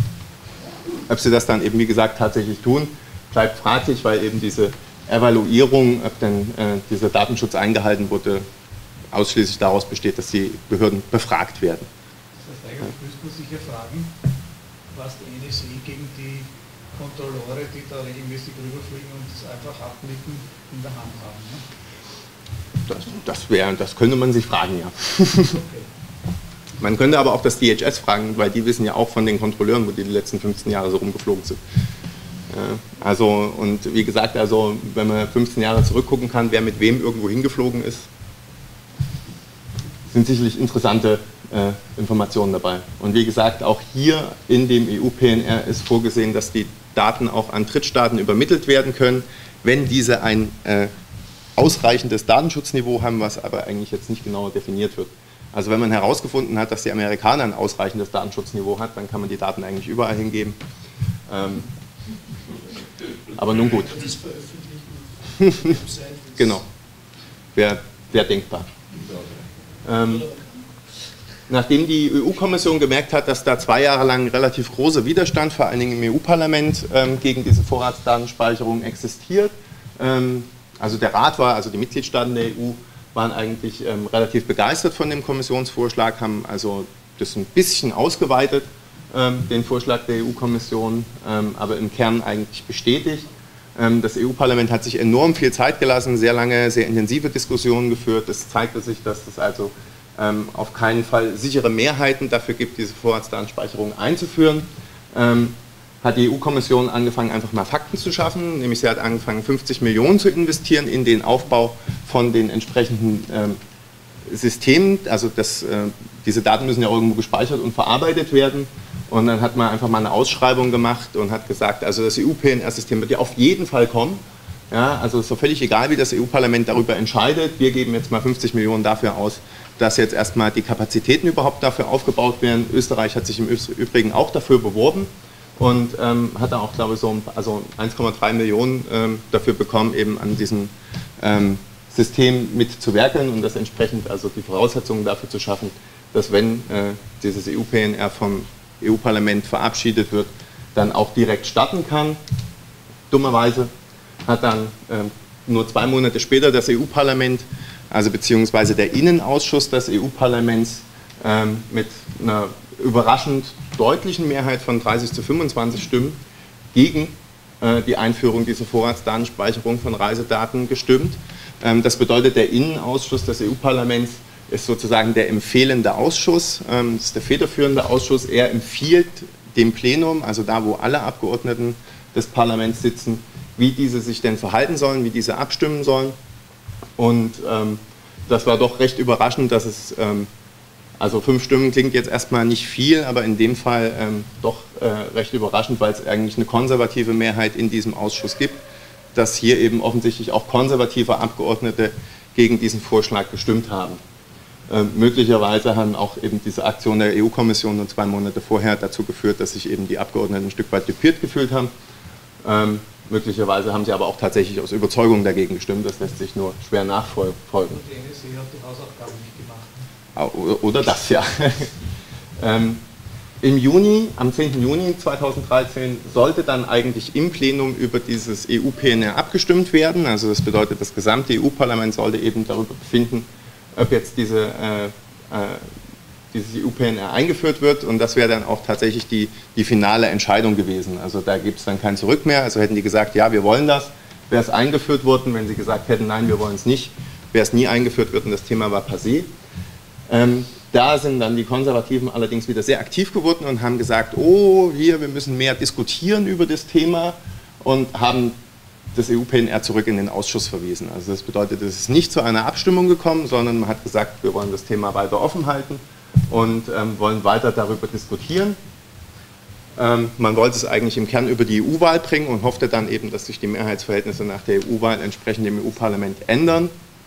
Ob sie das dann eben, wie gesagt, tatsächlich tun, bleibt fraglich, weil eben diese Evaluierung, ob denn äh, dieser Datenschutz eingehalten wurde, ausschließlich daraus besteht, dass die Behörden befragt werden. Das heißt, eigentlich müsste man sich ja fragen, was die N S A gegen die Kontrolleure, die da regelmäßig rüberfliegen und das einfach abnicken, in der Hand haben. Ne? Das, das, wär, das könnte man sich fragen, ja. Okay. Man könnte aber auch das D H S fragen, weil die wissen ja auch von den Kontrolleuren, wo die die letzten fünfzehn Jahre so rumgeflogen sind. Ja, also, und wie gesagt, also, wenn man fünfzehn Jahre zurückgucken kann, wer mit wem irgendwo hingeflogen ist, sind sicherlich interessante äh, Informationen dabei. Und wie gesagt, auch hier in dem E U-P N R ist vorgesehen, dass die Daten auch an Drittstaaten übermittelt werden können, wenn diese ein äh, ausreichendes Datenschutzniveau haben, was aber eigentlich jetzt nicht genauer definiert wird. Also wenn man herausgefunden hat, dass die Amerikaner ein ausreichendes Datenschutzniveau hat, dann kann man die Daten eigentlich überall hingeben. Ähm, aber nun gut. Genau. Wäre wär denkbar. Ähm, nachdem die E U-Kommission gemerkt hat, dass da zwei Jahre lang relativ großer Widerstand, vor allen Dingen im E U-Parlament, ähm, gegen diese Vorratsdatenspeicherung existiert, ähm, also der Rat war, also die Mitgliedstaaten der E U waren eigentlich ähm, relativ begeistert von dem Kommissionsvorschlag, haben also das ein bisschen ausgeweitet, ähm, den Vorschlag der E U-Kommission, ähm, aber im Kern eigentlich bestätigt. Ähm, das E U-Parlament hat sich enorm viel Zeit gelassen, sehr lange, sehr intensive Diskussionen geführt. Es zeigte sich, dass es also ähm, auf keinen Fall sichere Mehrheiten dafür gibt, diese Vorratsdatenspeicherung einzuführen. Ähm, hat die E U-Kommission angefangen, einfach mal Fakten zu schaffen, nämlich sie hat angefangen, fünfzig Millionen zu investieren in den Aufbau von den entsprechenden ähm, Systemen. Also das, äh, diese Daten müssen ja irgendwo gespeichert und verarbeitet werden. Und dann hat man einfach mal eine Ausschreibung gemacht und hat gesagt, also das E U-P N R-System wird ja auf jeden Fall kommen. Ja, also es ist doch völlig egal, wie das E U-Parlament darüber entscheidet. Wir geben jetzt mal fünfzig Millionen dafür aus, dass jetzt erstmal die Kapazitäten überhaupt dafür aufgebaut werden. Österreich hat sich im Übrigen auch dafür beworben. und ähm, hat dann auch, glaube ich, so ein, also eins Komma drei Millionen ähm, dafür bekommen, eben an diesem ähm, System mitzuwerkeln und das entsprechend also die Voraussetzungen dafür zu schaffen, dass wenn äh, dieses E U-P N R vom E U-Parlament verabschiedet wird, dann auch direkt starten kann. Dummerweise hat dann äh, nur zwei Monate später das E U-Parlament, also beziehungsweise der Innenausschuss des E U-Parlaments ähm, mit einer überraschend deutlichen Mehrheit von dreißig zu fünfundzwanzig Stimmen gegen äh, die Einführung dieser Vorratsdatenspeicherung von Reisedaten gestimmt. Ähm, das bedeutet, der Innenausschuss des E U-Parlaments ist sozusagen der empfehlende Ausschuss, ähm, das ist der federführende Ausschuss. Er empfiehlt dem Plenum, also da, wo alle Abgeordneten des Parlaments sitzen, wie diese sich denn verhalten sollen, wie diese abstimmen sollen. Und ähm, das war doch recht überraschend, dass es, ähm, also fünf Stimmen klingt jetzt erstmal nicht viel, aber in dem Fall ähm, doch äh, recht überraschend, weil es eigentlich eine konservative Mehrheit in diesem Ausschuss gibt, dass hier eben offensichtlich auch konservative Abgeordnete gegen diesen Vorschlag gestimmt haben. Ähm, möglicherweise haben auch eben diese Aktion der E U-Kommission nur zwei Monate vorher dazu geführt, dass sich eben die Abgeordneten ein Stück weit düpiert gefühlt haben. Ähm, möglicherweise haben sie aber auch tatsächlich aus Überzeugung dagegen gestimmt, das lässt sich nur schwer nachfolgen. Und die N S A hat die Hausaufgaben nicht gemacht. Oder, oder das, ja. ähm, Im Juni, am zehnten Juni zweitausenddreizehn, sollte dann eigentlich im Plenum über dieses E U-P N R abgestimmt werden. Also das bedeutet, das gesamte E U-Parlament sollte eben darüber befinden, ob jetzt diese, äh, äh, dieses E U-P N R eingeführt wird, und das wäre dann auch tatsächlich die, die finale Entscheidung gewesen. Also da gibt es dann kein Zurück mehr, also hätten die gesagt, ja, wir wollen das, wäre es eingeführt worden. Wenn sie gesagt hätten, nein, wir wollen es nicht, wäre es nie eingeführt worden, das Thema war passé. Ähm, da sind dann die Konservativen allerdings wieder sehr aktiv geworden und haben gesagt, oh, hier, wir müssen mehr diskutieren über das Thema, und haben das E U-P N R zurück in den Ausschuss verwiesen. Also das bedeutet, es ist nicht zu einer Abstimmung gekommen, sondern man hat gesagt, wir wollen das Thema weiter offen halten und ähm, wollen weiter darüber diskutieren. Ähm, man wollte es eigentlich im Kern über die E U-Wahl bringen und hoffte dann eben, dass sich die Mehrheitsverhältnisse nach der E U-Wahl entsprechend im E U-Parlament ändern.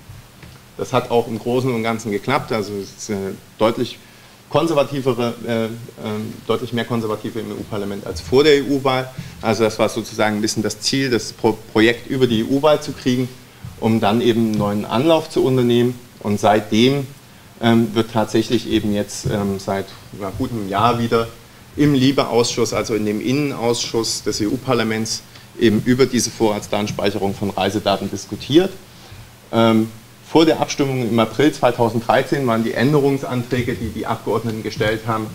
Das hat auch im Großen und Ganzen geklappt, also es ist eine deutlich konservativere, äh, äh, deutlich mehr Konservative im E U-Parlament als vor der E U-Wahl. Also das war sozusagen ein bisschen das Ziel, das Pro Projekt über die E U-Wahl zu kriegen, um dann eben einen neuen Anlauf zu unternehmen. Und seitdem ähm, wird tatsächlich eben jetzt ähm, seit ja, gut einem Jahr wieder im LIBE-Ausschuss, also in dem Innenausschuss des E U-Parlaments, eben über diese Vorratsdatenspeicherung von Reisedaten diskutiert. Ähm, Vor der Abstimmung im April zweitausenddreizehn waren die Änderungsanträge, die die Abgeordneten gestellt haben,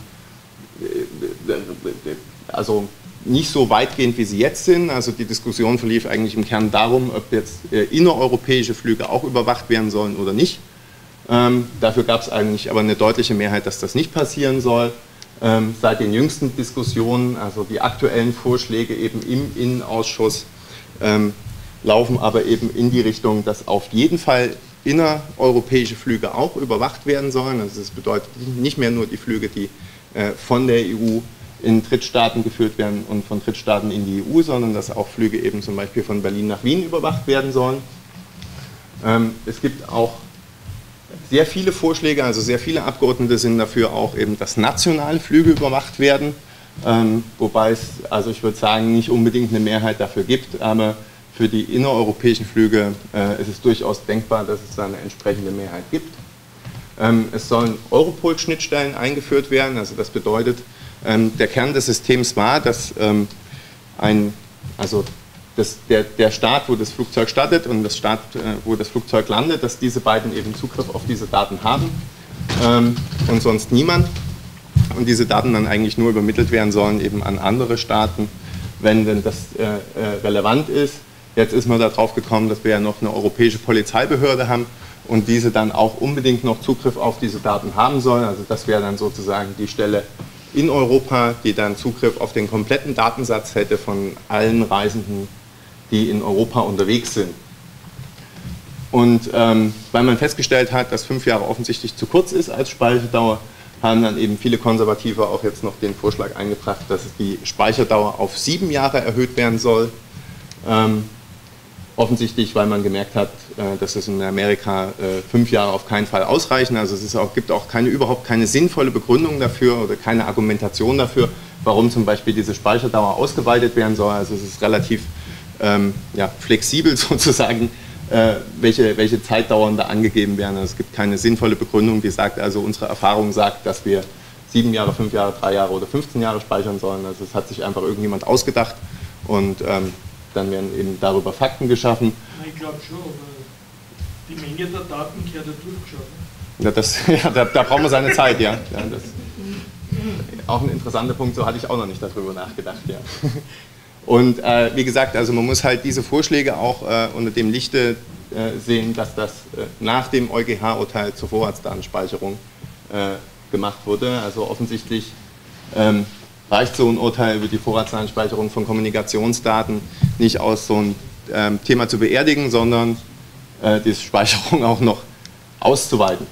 also nicht so weitgehend, wie sie jetzt sind. Also die Diskussion verlief eigentlich im Kern darum, ob jetzt innereuropäische Flüge auch überwacht werden sollen oder nicht. Ähm, dafür gab es eigentlich aber eine deutliche Mehrheit, dass das nicht passieren soll. Ähm, seit den jüngsten Diskussionen, also die aktuellen Vorschläge eben im Innenausschuss, ähm, laufen aber eben in die Richtung, dass auf jeden Fall innereuropäische Flüge auch überwacht werden sollen. Also das bedeutet nicht mehr nur die Flüge, die äh, von der E U in Drittstaaten geführt werden und von Drittstaaten in die E U, sondern dass auch Flüge eben zum Beispiel von Berlin nach Wien überwacht werden sollen. Ähm, es gibt auch sehr viele Vorschläge, also sehr viele Abgeordnete sind dafür auch eben, dass nationale Flüge überwacht werden, ähm, wobei es, also ich würde sagen, nicht unbedingt eine Mehrheit dafür gibt, aber für die innereuropäischen Flüge äh, ist es durchaus denkbar, dass es da eine entsprechende Mehrheit gibt. Ähm, es sollen Europol-Schnittstellen eingeführt werden, also das bedeutet, ähm, der Kern des Systems war, dass ähm, ein, also das, der, der Staat, wo das Flugzeug startet, und das Staat, äh, wo das Flugzeug landet, dass diese beiden eben Zugriff auf diese Daten haben ähm, und sonst niemand. Und diese Daten dann eigentlich nur übermittelt werden sollen eben an andere Staaten, wenn denn das äh, äh, relevant ist. Jetzt ist man darauf gekommen, dass wir ja noch eine europäische Polizeibehörde haben und diese dann auch unbedingt noch Zugriff auf diese Daten haben soll. Also das wäre dann sozusagen die Stelle in Europa, die dann Zugriff auf den kompletten Datensatz hätte von allen Reisenden, die in Europa unterwegs sind. Und ähm, weil man festgestellt hat, dass fünf Jahre offensichtlich zu kurz ist als Speicherdauer, haben dann eben viele Konservative auch jetzt noch den Vorschlag eingebracht, dass die Speicherdauer auf sieben Jahre erhöht werden soll. Ähm, offensichtlich, weil man gemerkt hat, äh, dass es in Amerika äh, fünf Jahre auf keinen Fall ausreichen. Also es ist auch, gibt auch keine, überhaupt keine sinnvolle Begründung dafür oder keine Argumentation dafür, warum zum Beispiel diese Speicherdauer ausgeweitet werden soll. Also es ist relativ ähm, ja, flexibel sozusagen, äh, welche, welche Zeitdauern da angegeben werden. Also es gibt keine sinnvolle Begründung, die sagt, also unsere Erfahrung sagt, dass wir sieben Jahre, fünf Jahre, drei Jahre oder fünfzehn Jahre speichern sollen. Also es hat sich einfach irgendjemand ausgedacht und ähm, dann werden eben darüber Fakten geschaffen. Ich glaube schon, aber die Menge der Daten gehört ja durchgeschaut. Ja, das, ja da, da brauchen wir seine Zeit, ja. ja das, auch ein interessanter Punkt, so hatte ich auch noch nicht darüber nachgedacht, ja. Und äh, wie gesagt, also man muss halt diese Vorschläge auch äh, unter dem Lichte äh, sehen, dass das äh, nach dem EuGH-Urteil zur Vorratsdatenspeicherung äh, gemacht wurde. Also offensichtlich ähm, reicht so ein Urteil über die Vorratsdatenspeicherung von Kommunikationsdaten nicht aus, so ein ähm, Thema zu beerdigen, sondern äh, die Speicherung auch noch auszuweiten.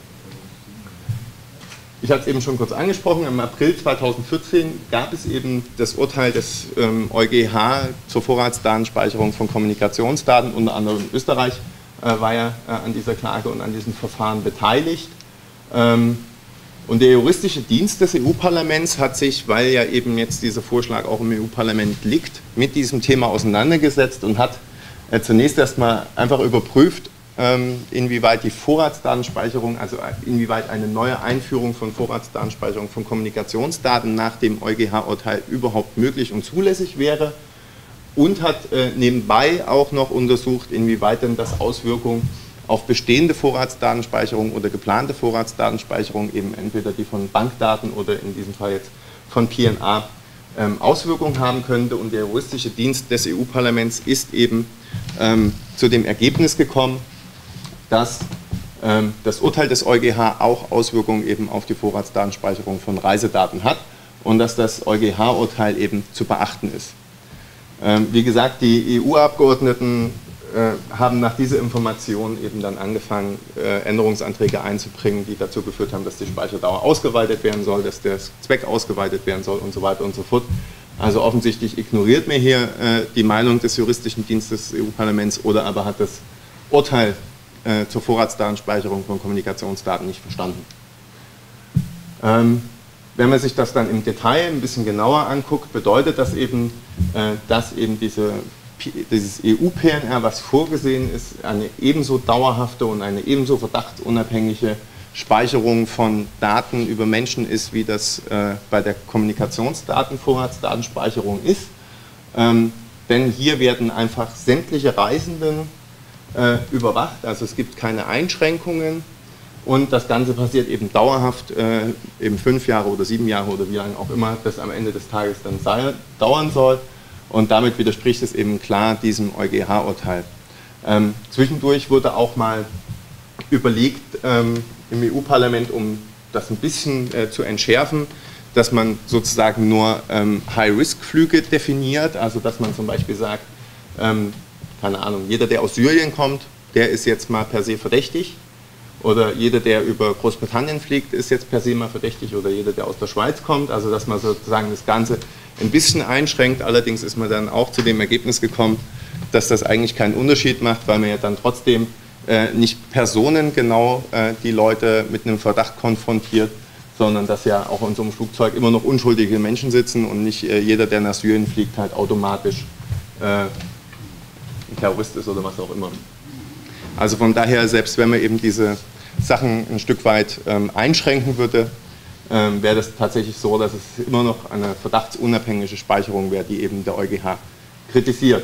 Ich hatte es eben schon kurz angesprochen, im April zweitausendvierzehn gab es eben das Urteil des ähm, EuGH zur Vorratsdatenspeicherung von Kommunikationsdaten, unter anderem Österreich äh, war ja äh, an dieser Klage und an diesem Verfahren beteiligt. Ähm, und der juristische Dienst des E U-Parlaments hat sich, weil ja eben jetzt dieser Vorschlag auch im E U-Parlament liegt, mit diesem Thema auseinandergesetzt und hat äh, zunächst erstmal einfach überprüft, inwieweit die Vorratsdatenspeicherung, also inwieweit eine neue Einführung von Vorratsdatenspeicherung von Kommunikationsdaten nach dem EuGH-Urteil überhaupt möglich und zulässig wäre, und hat nebenbei auch noch untersucht, inwieweit denn das Auswirkungen auf bestehende Vorratsdatenspeicherung oder geplante Vorratsdatenspeicherung, eben entweder die von Bankdaten oder in diesem Fall jetzt von P N A, Auswirkungen haben könnte. Und der juristische Dienst des E U-Parlaments ist eben ähm, zu dem Ergebnis gekommen, dass ähm, das Urteil des EuGH auch Auswirkungen eben auf die Vorratsdatenspeicherung von Reisedaten hat und dass das EuGH-Urteil eben zu beachten ist. Ähm, wie gesagt, die E U-Abgeordneten äh, haben nach dieser Information eben dann angefangen, äh, Änderungsanträge einzubringen, die dazu geführt haben, dass die Speicherdauer ausgeweitet werden soll, dass der Zweck ausgeweitet werden soll und so weiter und so fort. Also offensichtlich ignoriert man hier äh, die Meinung des juristischen Dienstes des E U-Parlaments oder aber hat das Urteil äh, zur Vorratsdatenspeicherung von Kommunikationsdaten nicht verstanden. Ähm, wenn man sich das dann im Detail ein bisschen genauer anguckt, bedeutet das eben, äh, dass eben diese, dieses E U-P N R, was vorgesehen ist, eine ebenso dauerhafte und eine ebenso verdachtsunabhängige Speicherung von Daten über Menschen ist, wie das äh, bei der Kommunikationsdatenvorratsdatenspeicherung ist. Ähm, denn hier werden einfach sämtliche Reisenden äh, überwacht, also es gibt keine Einschränkungen und das Ganze passiert eben dauerhaft, äh, eben fünf Jahre oder sieben Jahre oder wie lange auch immer das am Ende des Tages dann sei, dauern soll, und damit widerspricht es eben klar diesem EuGH-Urteil. Ähm, zwischendurch wurde auch mal überlegt, ähm, im E U-Parlament, um das ein bisschen äh, zu entschärfen, dass man sozusagen nur ähm, High-Risk-Flüge definiert, also dass man zum Beispiel sagt, ähm, keine Ahnung, jeder, der aus Syrien kommt, der ist jetzt mal per se verdächtig, oder jeder, der über Großbritannien fliegt, ist jetzt per se mal verdächtig, oder jeder, der aus der Schweiz kommt, also dass man sozusagen das Ganze ein bisschen einschränkt. Allerdings ist man dann auch zu dem Ergebnis gekommen, dass das eigentlich keinen Unterschied macht, weil man ja dann trotzdem Äh, nicht personengenau äh, die Leute mit einem Verdacht konfrontiert, sondern dass ja auch in so einem Flugzeug immer noch unschuldige Menschen sitzen und nicht äh, jeder, der nach Syrien fliegt, halt automatisch äh, ein Terrorist ist oder was auch immer. Also von daher, selbst wenn man eben diese Sachen ein Stück weit ähm, einschränken würde, ähm, wäre das tatsächlich so, dass es immer noch eine verdachtsunabhängige Speicherung wäre, die eben der EuGH kritisiert.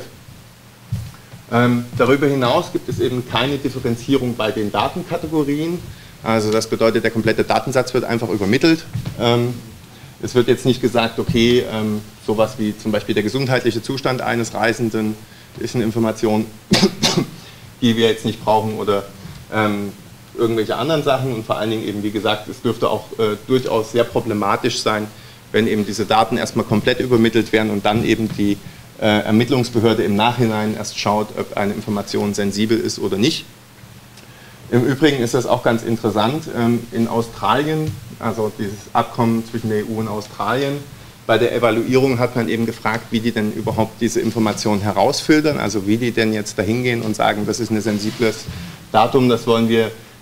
Ähm, darüber hinaus gibt es eben keine Differenzierung bei den Datenkategorien. Also das bedeutet, der komplette Datensatz wird einfach übermittelt. Ähm, es wird jetzt nicht gesagt, okay, ähm, sowas wie zum Beispiel der gesundheitliche Zustand eines Reisenden ist eine Information, die wir jetzt nicht brauchen, oder ähm, irgendwelche anderen Sachen. Und vor allen Dingen eben, wie gesagt, es dürfte auch äh, durchaus sehr problematisch sein, wenn eben diese Daten erstmal komplett übermittelt werden und dann eben die Äh, Ermittlungsbehörde im Nachhinein erst schaut, ob eine Information sensibel ist oder nicht. Im Übrigen ist das auch ganz interessant, ähm, in Australien, also dieses Abkommen zwischen der E U und Australien, bei der Evaluierung hat man eben gefragt, wie die denn überhaupt diese Informationen herausfiltern, also wie die denn jetzt dahin gehen und sagen, das ist ein sensibles Datum, das wollen wir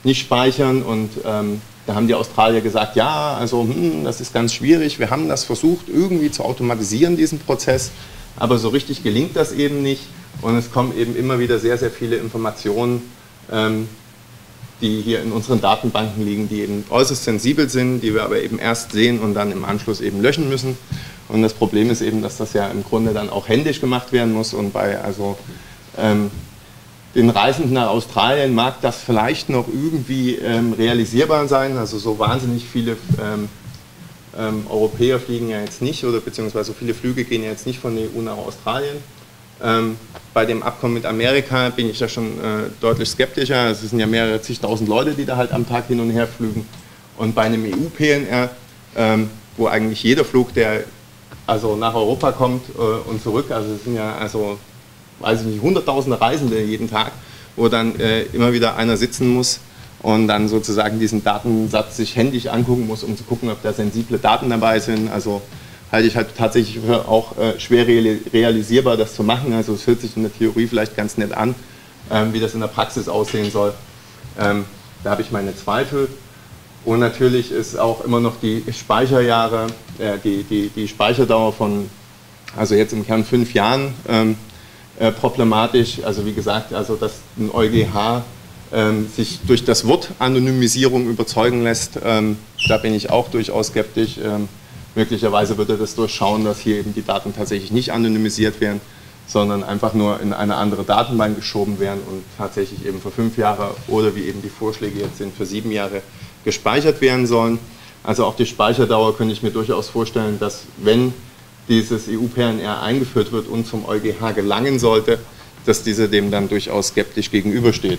nicht speichern und ähm, da haben die Australier gesagt, ja, also hm, das ist ganz schwierig, wir haben das versucht irgendwie zu automatisieren, diesen Prozess, aber so richtig gelingt das eben nicht und es kommen eben immer wieder sehr, sehr viele Informationen, ähm, die hier in unseren Datenbanken liegen, die eben äußerst sensibel sind, die wir aber eben erst sehen und dann im Anschluss eben löschen müssen. Und das Problem ist eben, dass das ja im Grunde dann auch händisch gemacht werden muss und bei also ähm, den Reisenden nach Australien mag das vielleicht noch irgendwie ähm, realisierbar sein, also so wahnsinnig viele ähm, ähm, Europäer fliegen ja jetzt nicht oder beziehungsweise so viele Flüge gehen ja jetzt nicht von der E U nach Australien. Ähm, bei dem Abkommen mit Amerika bin ich da schon äh, deutlich skeptischer, es sind ja mehrere zigtausend Leute, die da halt am Tag hin und her fliegen und bei einem E U-P N R, ähm, wo eigentlich jeder Flug, der also nach Europa kommt äh, und zurück, also es sind ja also weiß ich nicht, hunderttausende Reisende jeden Tag, wo dann äh, immer wieder einer sitzen muss und dann sozusagen diesen Datensatz sich händisch angucken muss, um zu gucken, ob da sensible Daten dabei sind. Also halte ich halt tatsächlich für auch äh, schwer realisierbar, das zu machen. Also es hört sich in der Theorie vielleicht ganz nett an, ähm, wie das in der Praxis aussehen soll. Ähm, da habe ich meine Zweifel. Und natürlich ist auch immer noch die Speicherjahre, äh, die, die, die Speicherdauer von, also jetzt im Kern fünf Jahren, ähm, Äh, problematisch, also wie gesagt, also dass ein EuGH ähm, sich durch das Wort Anonymisierung überzeugen lässt, ähm, da bin ich auch durchaus skeptisch. Ähm, möglicherweise würde das durchschauen, dass hier eben die Daten tatsächlich nicht anonymisiert werden, sondern einfach nur in eine andere Datenbank geschoben werden und tatsächlich eben für fünf Jahre oder wie eben die Vorschläge jetzt sind, für sieben Jahre gespeichert werden sollen. Also auch die Speicherdauer könnte ich mir durchaus vorstellen, dass wenn dieses E U-P N R eingeführt wird und zum EuGH gelangen sollte, dass dieser dem dann durchaus skeptisch gegenübersteht.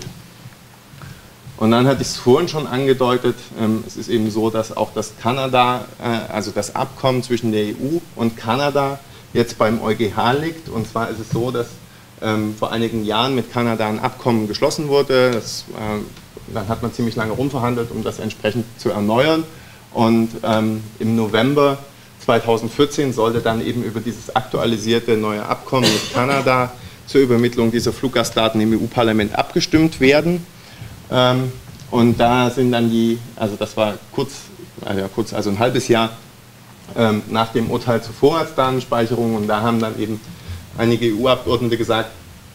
Und dann hatte ich es vorhin schon angedeutet, ähm, es ist eben so, dass auch das Kanada, äh, also das Abkommen zwischen der E U und Kanada jetzt beim EuGH liegt. Und zwar ist es so, dass ähm, vor einigen Jahren mit Kanada ein Abkommen geschlossen wurde. Das, äh, dann hat man ziemlich lange rumverhandelt, um das entsprechend zu erneuern. Und ähm, im November zweitausendvierzehn sollte dann eben über dieses aktualisierte neue Abkommen mit Kanada zur Übermittlung dieser Fluggastdaten im E U-Parlament abgestimmt werden. Ähm, und da sind dann die, also das war kurz, also, ja, kurz, also ein halbes Jahr ähm, nach dem Urteil zur Vorratsdatenspeicherung und da haben dann eben einige E U-Abgeordnete gesagt,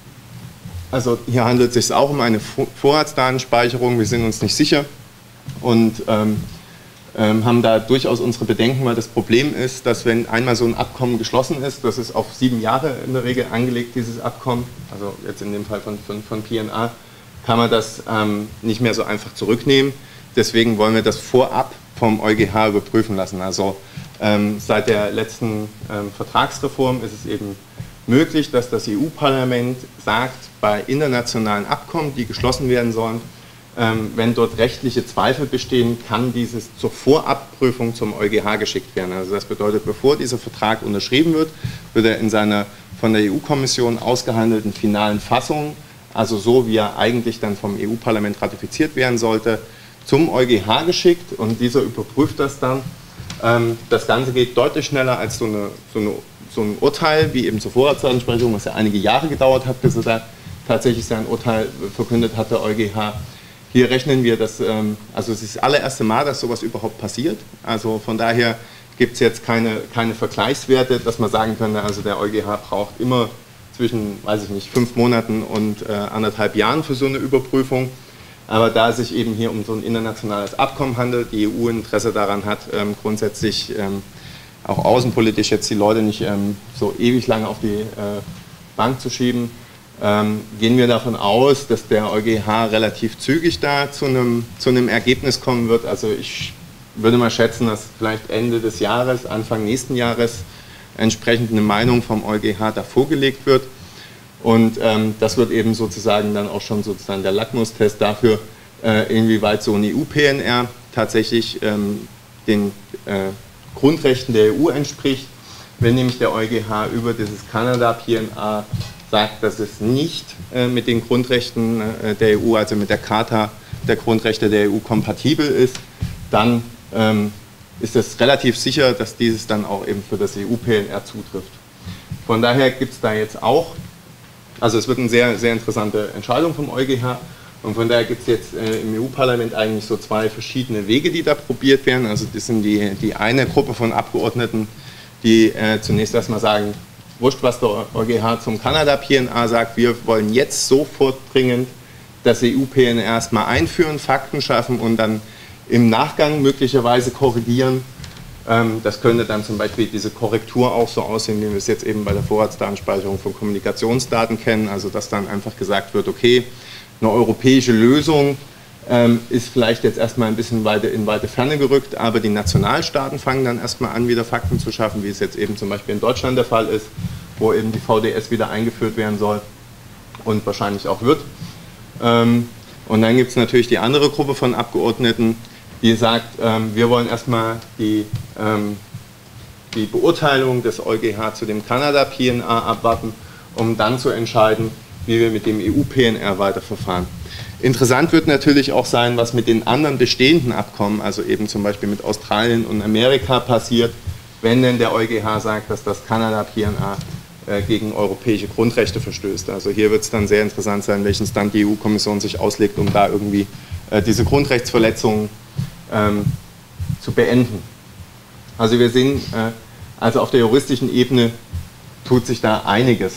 also hier handelt es sich auch um eine Vorratsdatenspeicherung, wir sind uns nicht sicher und ähm, Ähm, haben da durchaus unsere Bedenken, weil das Problem ist, dass wenn einmal so ein Abkommen geschlossen ist, das ist auf sieben Jahre in der Regel angelegt, dieses Abkommen, also jetzt in dem Fall von, von, von P N R, kann man das ähm, nicht mehr so einfach zurücknehmen. Deswegen wollen wir das vorab vom EuGH überprüfen lassen. Also ähm, seit der letzten ähm, Vertragsreform ist es eben möglich, dass das E U-Parlament sagt, bei internationalen Abkommen, die geschlossen werden sollen, Ähm, wenn dort rechtliche Zweifel bestehen, kann dieses zur Vorabprüfung zum EuGH geschickt werden. Also das bedeutet, bevor dieser Vertrag unterschrieben wird, wird er in seiner von der E U-Kommission ausgehandelten finalen Fassung, also so wie er eigentlich dann vom E U-Parlament ratifiziert werden sollte, zum EuGH geschickt und dieser überprüft das dann. Ähm, das Ganze geht deutlich schneller als so, eine, so, eine, so ein Urteil, wie eben zur Vorratsdatenspeicherung, was ja einige Jahre gedauert hat, bis er da tatsächlich sein Urteil verkündet hat, der EuGH. Hier rechnen wir, dass, also es ist das allererste Mal, dass sowas überhaupt passiert. Also von daher gibt es jetzt keine, keine Vergleichswerte, dass man sagen könnte, also der EuGH braucht immer zwischen, weiß ich nicht, fünf Monaten und äh, anderthalb Jahren für so eine Überprüfung. Aber da es sich eben hier um so ein internationales Abkommen handelt, die E U Interesse daran hat, ähm, grundsätzlich ähm, auch außenpolitisch jetzt die Leute nicht ähm, so ewig lange auf die äh, Bank zu schieben, Ähm, gehen wir davon aus, dass der EuGH relativ zügig da zu einem, zu einem Ergebnis kommen wird. Also ich würde mal schätzen, dass vielleicht Ende des Jahres, Anfang nächsten Jahres entsprechend eine Meinung vom EuGH da vorgelegt wird. Und ähm, das wird eben sozusagen dann auch schon sozusagen der Lackmustest dafür, äh, inwieweit so ein E U-P N R tatsächlich ähm, den äh, Grundrechten der E U entspricht. Wenn nämlich der EuGH über dieses Kanada-P N R sagt, dass es nicht äh, mit den Grundrechten äh, der E U, also mit der Charta der Grundrechte der E U kompatibel ist, dann ähm, ist es relativ sicher, dass dieses dann auch eben für das E U-P N R zutrifft. Von daher gibt es da jetzt auch, also es wird eine sehr, sehr interessante Entscheidung vom EuGH Und von daher gibt es jetzt äh, im E U-Parlament eigentlich so zwei verschiedene Wege, die da probiert werden. Also das sind die, die eine Gruppe von Abgeordneten, die äh, zunächst erstmal sagen, wurscht, was der EuGH zum Kanada-P N A sagt, wir wollen jetzt sofort dringend das E U-P N R erstmal einführen, Fakten schaffen und dann im Nachgang möglicherweise korrigieren. Ähm, das könnte dann zum Beispiel diese Korrektur auch so aussehen, wie wir es jetzt eben bei der Vorratsdatenspeicherung von Kommunikationsdaten kennen, also dass dann einfach gesagt wird, okay, eine europäische Lösung ähm, ist vielleicht jetzt erstmal ein bisschen weiter in weite Ferne gerückt, aber die Nationalstaaten fangen dann erstmal an, wieder Fakten zu schaffen, wie es jetzt eben zum Beispiel in Deutschland der Fall ist, wo eben die V D S wieder eingeführt werden soll und wahrscheinlich auch wird. Ähm, und dann gibt es natürlich die andere Gruppe von Abgeordneten, die sagt, ähm, wir wollen erstmal die, ähm, die Beurteilung des EuGH zu dem Kanada-P N A abwarten, um dann zu entscheiden, wie wir mit dem E U-P N R weiterverfahren. Interessant wird natürlich auch sein, was mit den anderen bestehenden Abkommen, also eben zum Beispiel mit Australien und Amerika passiert, wenn denn der EuGH sagt, dass das Kanada-P N A äh, gegen europäische Grundrechte verstößt. Also hier wird es dann sehr interessant sein, welchen Stand die E U-Kommission sich auslegt, um da irgendwie äh, diese Grundrechtsverletzungen ähm, zu beenden. Also wir sehen, äh, also auf der juristischen Ebene tut sich da einiges.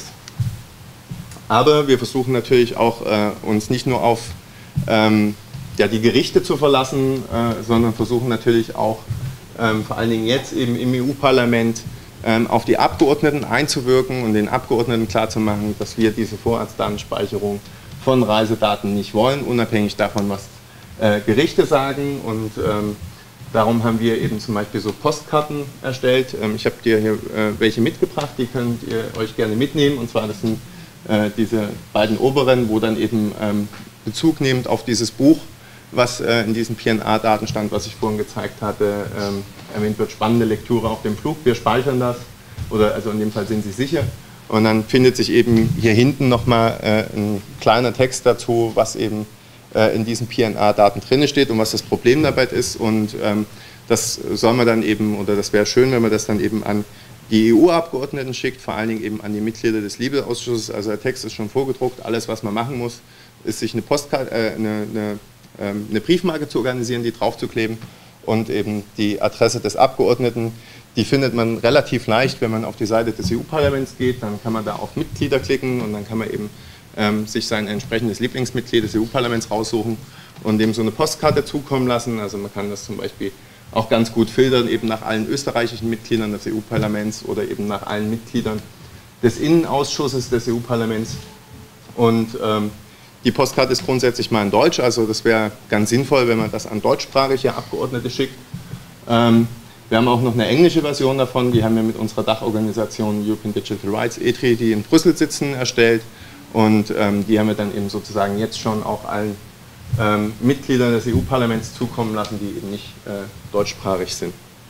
Aber wir versuchen natürlich auch, äh, uns nicht nur auf ähm, ja, die Gerichte zu verlassen, äh, sondern versuchen natürlich auch, ähm, vor allen Dingen jetzt eben im E U-Parlament, ähm, auf die Abgeordneten einzuwirken und den Abgeordneten klarzumachen, dass wir diese Vorratsdatenspeicherung von Reisedaten nicht wollen, unabhängig davon, was äh, Gerichte sagen. Und ähm, darum haben wir eben zum Beispiel so Postkarten erstellt. Ähm, ich habe dir hier äh, welche mitgebracht, die könnt ihr euch gerne mitnehmen. Und zwar, das sind diese beiden oberen, wo dann eben ähm, Bezug nehmend auf dieses Buch, was äh, in diesem P N A-Daten stand, was ich vorhin gezeigt hatte, ähm, erwähnt wird, spannende Lektüre auf dem Flug. Wir speichern das, oder also in dem Fall sind Sie sicher. Und dann findet sich eben hier hinten nochmal äh, ein kleiner Text dazu, was eben äh, in diesen P N A-Daten drin steht und was das Problem dabei ist. Und ähm, das soll man dann eben, oder das wäre schön, wenn man das dann eben an die E U-Abgeordneten schickt, vor allen Dingen eben an die Mitglieder des Libe-Ausschusses. Also der Text ist schon vorgedruckt. Alles, was man machen muss, ist sich eine, Postkarte, äh, eine, eine, ähm, eine Briefmarke zu organisieren, die draufzukleben und eben die Adresse des Abgeordneten. Die findet man relativ leicht, wenn man auf die Seite des E U-Parlaments geht. Dann kann man da auf Mitglieder klicken und dann kann man eben ähm, sich sein entsprechendes Lieblingsmitglied des E U-Parlaments raussuchen und dem so eine Postkarte zukommen lassen. Also man kann das zum Beispiel auch ganz gut filtern, eben nach allen österreichischen Mitgliedern des E U-Parlaments oder eben nach allen Mitgliedern des Innenausschusses des E U-Parlaments. Und ähm, die Postkarte ist grundsätzlich mal in Deutsch, also das wäre ganz sinnvoll, wenn man das an deutschsprachige Abgeordnete schickt. Ähm, wir haben auch noch eine englische Version davon, die haben wir mit unserer Dachorganisation European Digital Rights, E T R I, die in Brüssel sitzen, erstellt. Und ähm, die haben wir dann eben sozusagen jetzt schon auch allen Ähm, Mitglieder des E U-Parlaments zukommen lassen, die eben nicht äh, deutschsprachig sind.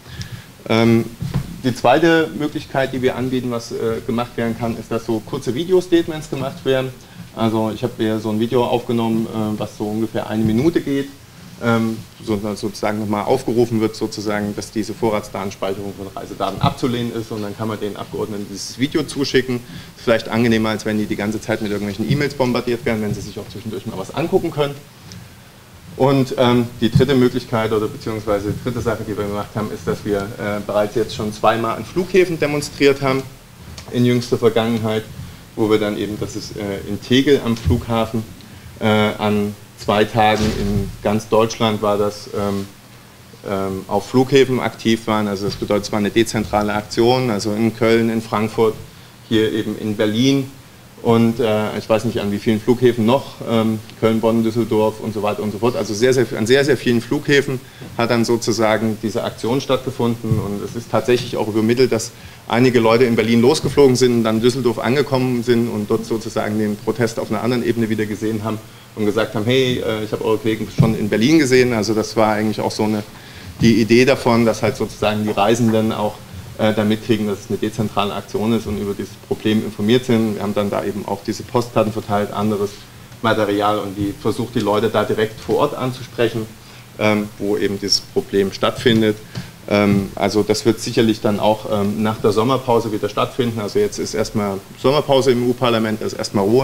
Ähm, die zweite Möglichkeit, die wir anbieten, was äh, gemacht werden kann, ist, dass so kurze Video-Statements gemacht werden. Also ich habe hier so ein Video aufgenommen, äh, was so ungefähr eine Minute geht, ähm, so, sozusagen nochmal aufgerufen wird, sozusagen, dass diese Vorratsdatenspeicherung von Reisedaten abzulehnen ist, und dann kann man den Abgeordneten dieses Video zuschicken. Ist vielleicht angenehmer, als wenn die die ganze Zeit mit irgendwelchen E-Mails bombardiert werden, wenn sie sich auch zwischendurch mal was angucken können. Und ähm, die dritte Möglichkeit oder beziehungsweise die dritte Sache, die wir gemacht haben, ist, dass wir äh, bereits jetzt schon zweimal an Flughäfen demonstriert haben in jüngster Vergangenheit, wo wir dann eben, das ist äh, in Tegel am Flughafen, äh, an zwei Tagen in ganz Deutschland war das, ähm, ähm, auf Flughäfen aktiv waren. Also das bedeutet, es war eine dezentrale Aktion, also in Köln, in Frankfurt, hier eben in Berlin. Und äh, ich weiß nicht an wie vielen Flughäfen noch, ähm, Köln, Bonn, Düsseldorf und so weiter und so fort. Also sehr, sehr, an sehr, sehr vielen Flughäfen hat dann sozusagen diese Aktion stattgefunden. Und es ist tatsächlich auch übermittelt, dass einige Leute in Berlin losgeflogen sind und dann in Düsseldorf angekommen sind und dort sozusagen den Protest auf einer anderen Ebene wieder gesehen haben und gesagt haben, hey, äh, ich habe eure Kollegen schon in Berlin gesehen. Also das war eigentlich auch so eine, die Idee davon, dass halt sozusagen die Reisenden auch da mitkriegen, dass es eine dezentrale Aktion ist und über dieses Problem informiert sind. Wir haben dann da eben auch diese Postkarten verteilt, anderes Material, und die versucht, die Leute da direkt vor Ort anzusprechen, ähm, wo eben dieses Problem stattfindet. Ähm, also das wird sicherlich dann auch ähm, nach der Sommerpause wieder stattfinden. Also jetzt ist erstmal Sommerpause im E U-Parlament, da ist erstmal Ruhe.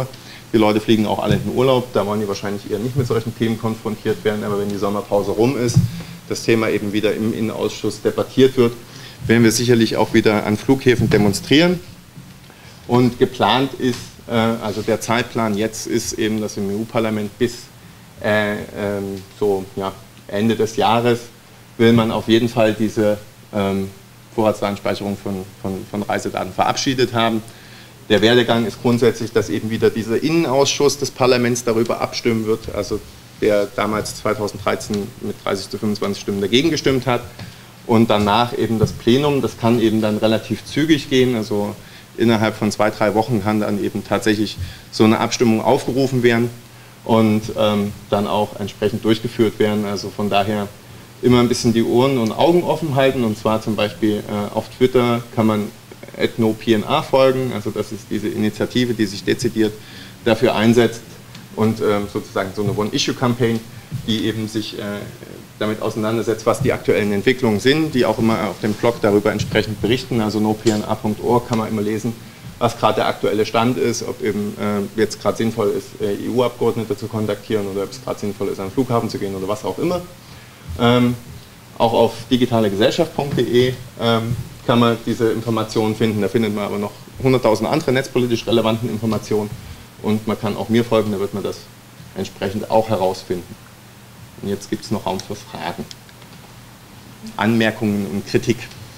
Die Leute fliegen auch alle in den Urlaub, da wollen die wahrscheinlich eher nicht mit solchen Themen konfrontiert werden, aber wenn die Sommerpause rum ist, das Thema eben wieder im Innenausschuss debattiert wird, werden wir sicherlich auch wieder an Flughäfen demonstrieren. Und geplant ist, äh, also der Zeitplan jetzt ist eben, dass im E U-Parlament bis äh, ähm, so, ja, Ende des Jahres will man auf jeden Fall diese ähm, Vorratsdatenspeicherung von, von, von Reisedaten verabschiedet haben. Der Werdegang ist grundsätzlich, dass eben wieder dieser Innenausschuss des Parlaments darüber abstimmen wird, also der damals zweitausenddreizehn mit dreißig zu fünfundzwanzig Stimmen dagegen gestimmt hat. Und danach eben das Plenum, das kann eben dann relativ zügig gehen, also innerhalb von zwei, drei Wochen kann dann eben tatsächlich so eine Abstimmung aufgerufen werden und ähm, dann auch entsprechend durchgeführt werden. Also von daher immer ein bisschen die Ohren und Augen offen halten, und zwar zum Beispiel äh, auf Twitter kann man at no P N A folgen, also das ist diese Initiative, die sich dezidiert dafür einsetzt und ähm, sozusagen so eine One-Issue-Campaign, die eben sich äh, damit auseinandersetzt, was die aktuellen Entwicklungen sind, die auch immer auf dem Blog darüber entsprechend berichten, also no P N A punkt org kann man immer lesen, was gerade der aktuelle Stand ist, ob eben äh, jetzt gerade sinnvoll ist, äh, E U-Abgeordnete zu kontaktieren oder ob es gerade sinnvoll ist, an den Flughafen zu gehen oder was auch immer. Ähm, auch auf digitale gesellschaft punkt de ähm, kann man diese Informationen finden. Da findet man aber noch hunderttausend andere netzpolitisch relevanten Informationen und man kann auch mir folgen, da wird man das entsprechend auch herausfinden. Und jetzt gibt es noch Raum für Fragen, Anmerkungen und Kritik.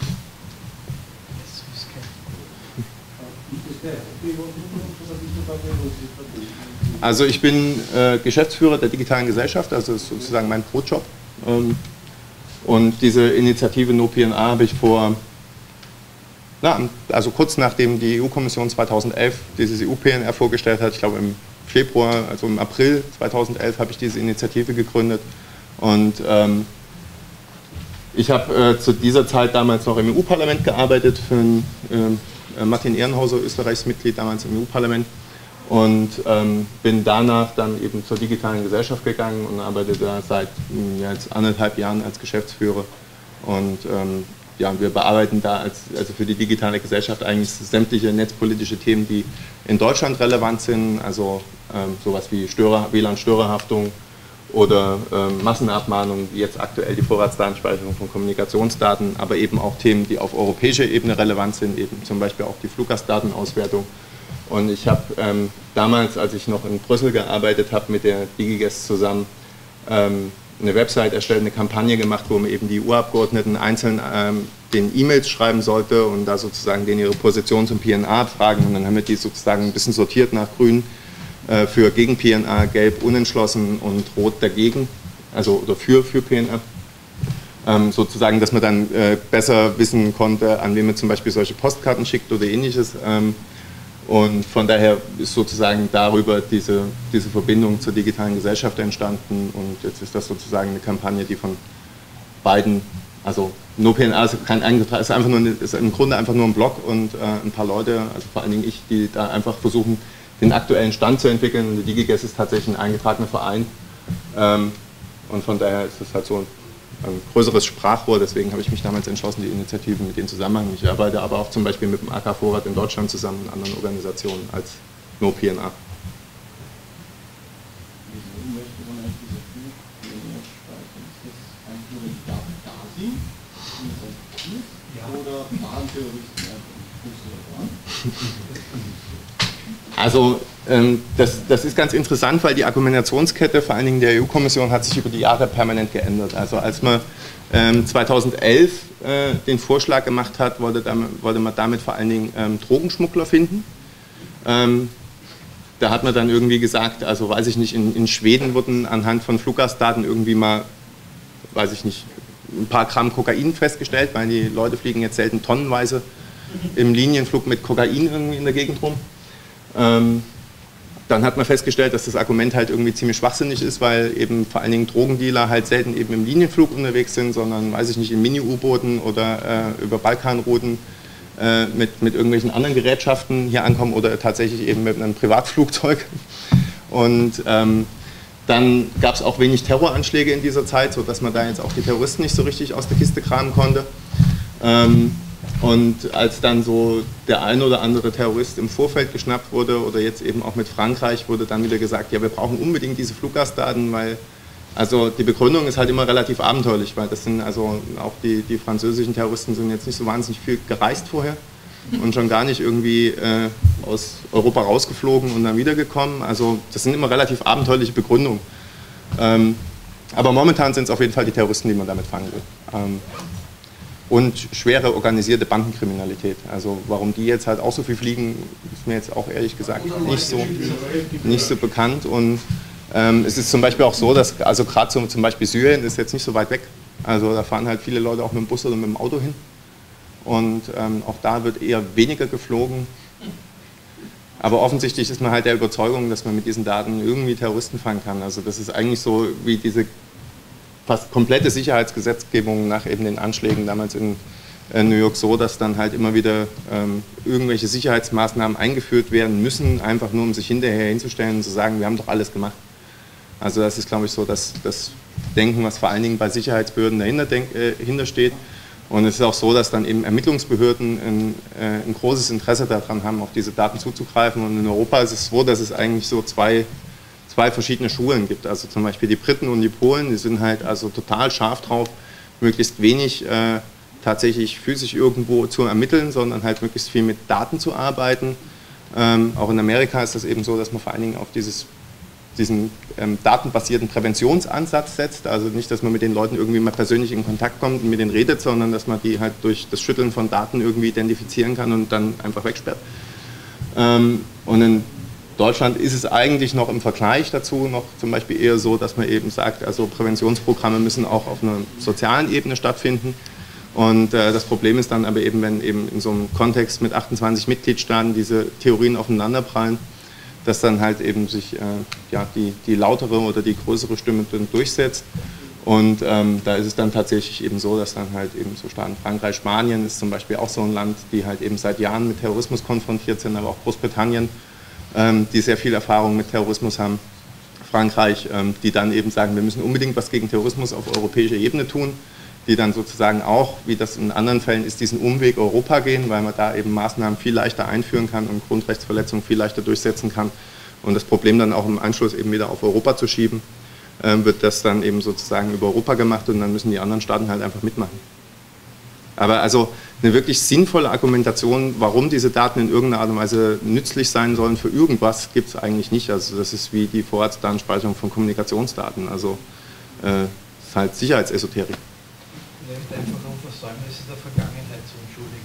Also ich bin äh, Geschäftsführer der digitalen Gesellschaft, also das ist sozusagen mein Brotjob. Ähm, und diese Initiative No P N A habe ich vor Na, also kurz nachdem die E U-Kommission zweitausendelf dieses E U-P N R vorgestellt hat, ich glaube im Februar, also im April zweitausendelf habe ich diese Initiative gegründet und ähm, ich habe äh, zu dieser Zeit damals noch im E U-Parlament gearbeitet, für einen, äh, Martin Ehrenhauser, Österreichs Mitglied damals im E U-Parlament und ähm, bin danach dann eben zur digitalen Gesellschaft gegangen und arbeite da seit ja, jetzt anderthalb Jahren als Geschäftsführer und ähm, ja, wir bearbeiten da als, also für die digitale Gesellschaft eigentlich sämtliche netzpolitische Themen, die in Deutschland relevant sind, also ähm, sowas wie Störer, W L A N-Störerhaftung oder ähm, Massenabmahnung, wie jetzt aktuell die Vorratsdatenspeicherung von Kommunikationsdaten, aber eben auch Themen, die auf europäischer Ebene relevant sind, eben zum Beispiel auch die Fluggastdatenauswertung. Und ich habe ähm, damals, als ich noch in Brüssel gearbeitet habe, mit der DigiGuest zusammen, ähm, eine Website erstellt, eine Kampagne gemacht, wo man eben die E U-Abgeordneten einzeln ähm, den E-Mails schreiben sollte und da sozusagen denen ihre Position zum P N A abfragen. Und dann haben wir die sozusagen ein bisschen sortiert nach Grün äh, für gegen P N A, Gelb unentschlossen und Rot dagegen, also oder für, für P N A. Ähm, sozusagen, dass man dann äh, besser wissen konnte, an wen man zum Beispiel solche Postkarten schickt oder ähnliches. Ähm, Und von daher ist sozusagen darüber diese, diese Verbindung zur digitalen Gesellschaft entstanden und jetzt ist das sozusagen eine Kampagne, die von beiden, also No P N A ist, kein ist, einfach nur, ist im Grunde einfach nur ein Blog und äh, ein paar Leute, also vor allen Dingen ich, die da einfach versuchen, den aktuellen Stand zu entwickeln. Und die DigiGuest ist tatsächlich ein eingetragener Verein ähm, und von daher ist es halt so ein größeres Sprachrohr, deswegen habe ich mich damals entschlossen, die Initiative mit denen zusammenhängen. Ich arbeite aber auch zum Beispiel mit dem A K Vorrat in Deutschland zusammen und anderen Organisationen als No P N A. Wieso möchte man eigentlich diese P N R speichern? Ist das einfach nur, wenn die Daten da sind, oder fahren Terroristen einfach? Also ähm, das, das ist ganz interessant, weil die Argumentationskette vor allen Dingen der E U-Kommission hat sich über die Jahre permanent geändert. Also als man ähm, zweitausendelf äh, den Vorschlag gemacht hat, wollte, damit, wollte man damit vor allen Dingen ähm, Drogenschmuggler finden. Ähm, da hat man dann irgendwie gesagt, also weiß ich nicht, in, in Schweden wurden anhand von Fluggastdaten irgendwie mal, weiß ich nicht, ein paar Gramm Kokain festgestellt, weil die Leute fliegen jetzt selten tonnenweise im Linienflug mit Kokain irgendwie in der Gegend rum. Ähm, dann hat man festgestellt, dass das Argument halt irgendwie ziemlich schwachsinnig ist, weil eben vor allen Dingen Drogendealer halt selten eben im Linienflug unterwegs sind, sondern, weiß ich nicht, in Mini-U-Booten oder äh, über Balkanrouten äh, mit, mit irgendwelchen anderen Gerätschaften hier ankommen oder tatsächlich eben mit einem Privatflugzeug. Und ähm, dann gab es auch wenig Terroranschläge in dieser Zeit, sodass man da jetzt auch die Terroristen nicht so richtig aus der Kiste kramen konnte. Ähm, Und als dann so der ein oder andere Terrorist im Vorfeld geschnappt wurde oder jetzt eben auch mit Frankreich, wurde dann wieder gesagt, ja, wir brauchen unbedingt diese Fluggastdaten, weil also die Begründung ist halt immer relativ abenteuerlich, weil das sind also auch die, die französischen Terroristen sind jetzt nicht so wahnsinnig viel gereist vorher und schon gar nicht irgendwie äh, aus Europa rausgeflogen und dann wiedergekommen. Also das sind immer relativ abenteuerliche Begründungen. Ähm, aber momentan sind es auf jeden Fall die Terroristen, die man damit fangen will. Ähm, Und schwere organisierte Bandenkriminalität. Also warum die jetzt halt auch so viel fliegen, ist mir jetzt auch ehrlich gesagt nicht so, nicht so bekannt. Und ähm, es ist zum Beispiel auch so, dass, also gerade so, zum Beispiel Syrien ist jetzt nicht so weit weg. Also da fahren halt viele Leute auch mit dem Bus oder mit dem Auto hin. Und ähm, auch da wird eher weniger geflogen. Aber offensichtlich ist man halt der Überzeugung, dass man mit diesen Daten irgendwie Terroristen fangen kann. Also das ist eigentlich so wie diese fast komplette Sicherheitsgesetzgebung nach eben den Anschlägen damals in äh, New York so, dass dann halt immer wieder ähm, irgendwelche Sicherheitsmaßnahmen eingeführt werden müssen, einfach nur um sich hinterher hinzustellen und zu sagen, wir haben doch alles gemacht. Also das ist, glaube ich, so das, das Denken, was vor allen Dingen bei Sicherheitsbehörden dahinter denk, äh, hintersteht. Und es ist auch so, dass dann eben Ermittlungsbehörden ein, äh, ein großes Interesse daran haben, auf diese Daten zuzugreifen. Und in Europa ist es so, dass es eigentlich so zwei zwei verschiedene Schulen gibt. Also zum Beispiel die Briten und die Polen, die sind halt also total scharf drauf, möglichst wenig äh, tatsächlich physisch irgendwo zu ermitteln, sondern halt möglichst viel mit Daten zu arbeiten. Ähm, auch in Amerika ist das eben so, dass man vor allen Dingen auf dieses, diesen ähm, datenbasierten Präventionsansatz setzt. Also nicht, dass man mit den Leuten irgendwie mal persönlich in Kontakt kommt und mit denen redet, sondern dass man die halt durch das Schütteln von Daten irgendwie identifizieren kann und dann einfach wegsperrt. Ähm, und in Deutschland ist es eigentlich noch im Vergleich dazu noch zum Beispiel eher so, dass man eben sagt, also Präventionsprogramme müssen auch auf einer sozialen Ebene stattfinden. Und äh, das Problem ist dann aber eben, wenn eben in so einem Kontext mit achtundzwanzig Mitgliedstaaten diese Theorien aufeinanderprallen, dass dann halt eben sich äh, ja, die, die lautere oder die größere Stimme dann durchsetzt. Und ähm, da ist es dann tatsächlich eben so, dass dann halt eben so Staaten, Frankreich, Spanien ist zum Beispiel auch so ein Land, die halt eben seit Jahren mit Terrorismus konfrontiert sind, aber auch Großbritannien, die sehr viel Erfahrung mit Terrorismus haben, Frankreich, die dann eben sagen, wir müssen unbedingt was gegen Terrorismus auf europäischer Ebene tun, die dann sozusagen auch, wie das in anderen Fällen ist, diesen Umweg Europa gehen, weil man da eben Maßnahmen viel leichter einführen kann und Grundrechtsverletzungen viel leichter durchsetzen kann und das Problem dann auch im Anschluss eben wieder auf Europa zu schieben, wird das dann eben sozusagen über Europa gemacht und dann müssen die anderen Staaten halt einfach mitmachen. Aber also eine wirklich sinnvolle Argumentation, warum diese Daten in irgendeiner Art und Weise nützlich sein sollen für irgendwas, gibt es eigentlich nicht. Also das ist wie die Vorratsdatenspeicherung von Kommunikationsdaten. Also äh, ist halt Sicherheitsesoterik. Vielleicht einfach um Versäumnisse der Vergangenheit zu entschuldigen.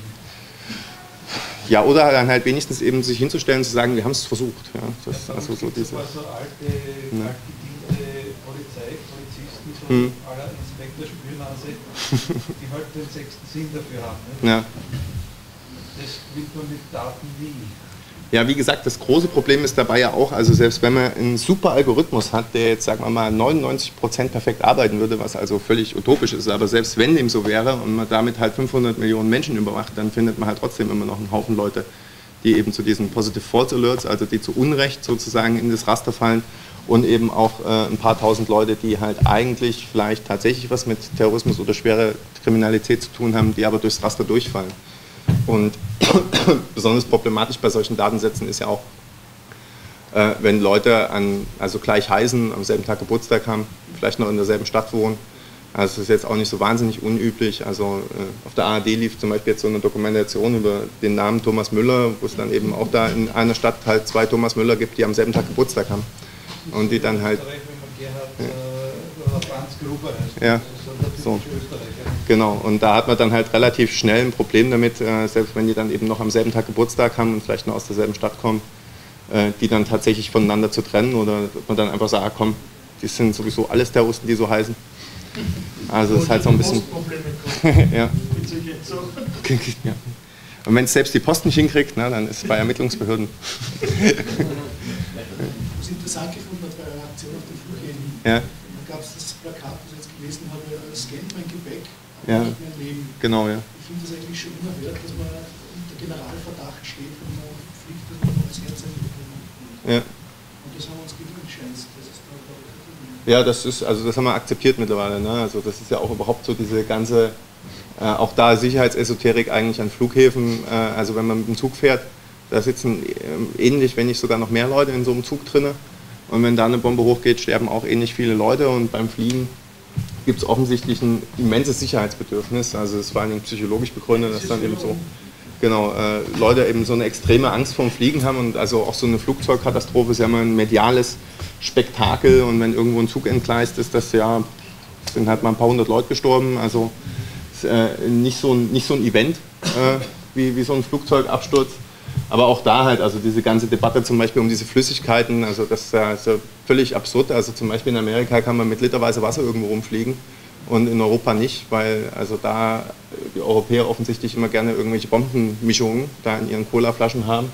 Ja, oder dann halt wenigstens eben sich hinzustellen und zu sagen, wir haben es versucht. Ja, das, ja, also so diese, so alte, ja. gediente Polizei, Polizisten, so hm. aller Inspektor Spürnase, die halt den sechsten Sinn dafür haben. Ne? Ja. Das will man mit Daten nie. Ja, wie gesagt, das große Problem ist dabei ja auch, also selbst wenn man einen super Algorithmus hat, der jetzt, sagen wir mal, neunundneunzig Prozent perfekt arbeiten würde, was also völlig utopisch ist, aber selbst wenn dem so wäre und man damit halt fünfhundert Millionen Menschen überwacht, dann findet man halt trotzdem immer noch einen Haufen Leute, die eben zu diesen Positive False Alerts, also die zu Unrecht sozusagen in das Raster fallen und eben auch äh, ein paar tausend Leute, die halt eigentlich vielleicht tatsächlich was mit Terrorismus oder schwerer Kriminalität zu tun haben, die aber durchs Raster durchfallen. Und besonders problematisch bei solchen Datensätzen ist ja auch, äh, wenn Leute an, also gleich heißen, am selben Tag Geburtstag haben, vielleicht noch in derselben Stadt wohnen. Also das ist jetzt auch nicht so wahnsinnig unüblich. Also äh, auf der A R D lief zum Beispiel jetzt so eine Dokumentation über den Namen Thomas Müller, wo es dann eben auch da in einer Stadt halt zwei Thomas Müller gibt, die am selben Tag Geburtstag haben. Und die dann halt... Ja, so. Genau, und da hat man dann halt relativ schnell ein Problem damit, äh, selbst wenn die dann eben noch am selben Tag Geburtstag haben und vielleicht noch aus derselben Stadt kommen, äh, die dann tatsächlich voneinander zu trennen oder man dann einfach sagt, ah, komm, die sind sowieso alles Terroristen, die so heißen. Also es ist halt so ein bisschen... ja. ja. Und wenn es selbst die Post nicht hinkriegt, na, dann ist es bei Ermittlungsbehörden. Was interessant gefunden hat bei einer Aktion auf den Flughäfen, ja. da gab es das Plakat, das ich jetzt gelesen habe, scan mein Gepäck, ja. nicht mein Leben. Genau, ja. Ich finde das eigentlich schon unerhört, dass man unter Generalverdacht steht, wenn man fliegt, dass man als Herz ja. Und das haben wir uns gewünscht, scheint. Das ist da, glaube ich, ja, das ist, also das haben wir akzeptiert mittlerweile. Ne? Also das ist ja auch überhaupt so diese ganze Äh, auch da Sicherheitsesoterik eigentlich an Flughäfen, äh, also wenn man mit dem Zug fährt, da sitzen äh, ähnlich, wenn nicht sogar noch mehr Leute in so einem Zug drinne. Und wenn da eine Bombe hochgeht, sterben auch ähnlich viele Leute. Und beim Fliegen gibt es offensichtlich ein immenses Sicherheitsbedürfnis. Also es war allerdings psychologisch begründet, dass dann eben so genau, äh, Leute eben so eine extreme Angst vorm Fliegen haben. Und also auch so eine Flugzeugkatastrophe ist ja immer ein mediales Spektakel. Und wenn irgendwo ein Zug entgleist ist, das ja, sind halt mal ein paar hundert Leute gestorben. Also Äh, nicht, so ein, nicht so ein Event äh, wie, wie so ein Flugzeugabsturz, aber auch da halt, also diese ganze Debatte zum Beispiel um diese Flüssigkeiten, also das ist ja, ist ja völlig absurd. Also zum Beispiel in Amerika kann man mit literweise Wasser irgendwo rumfliegen und in Europa nicht, weil also da die Europäer offensichtlich immer gerne irgendwelche Bombenmischungen da in ihren Colaflaschen haben.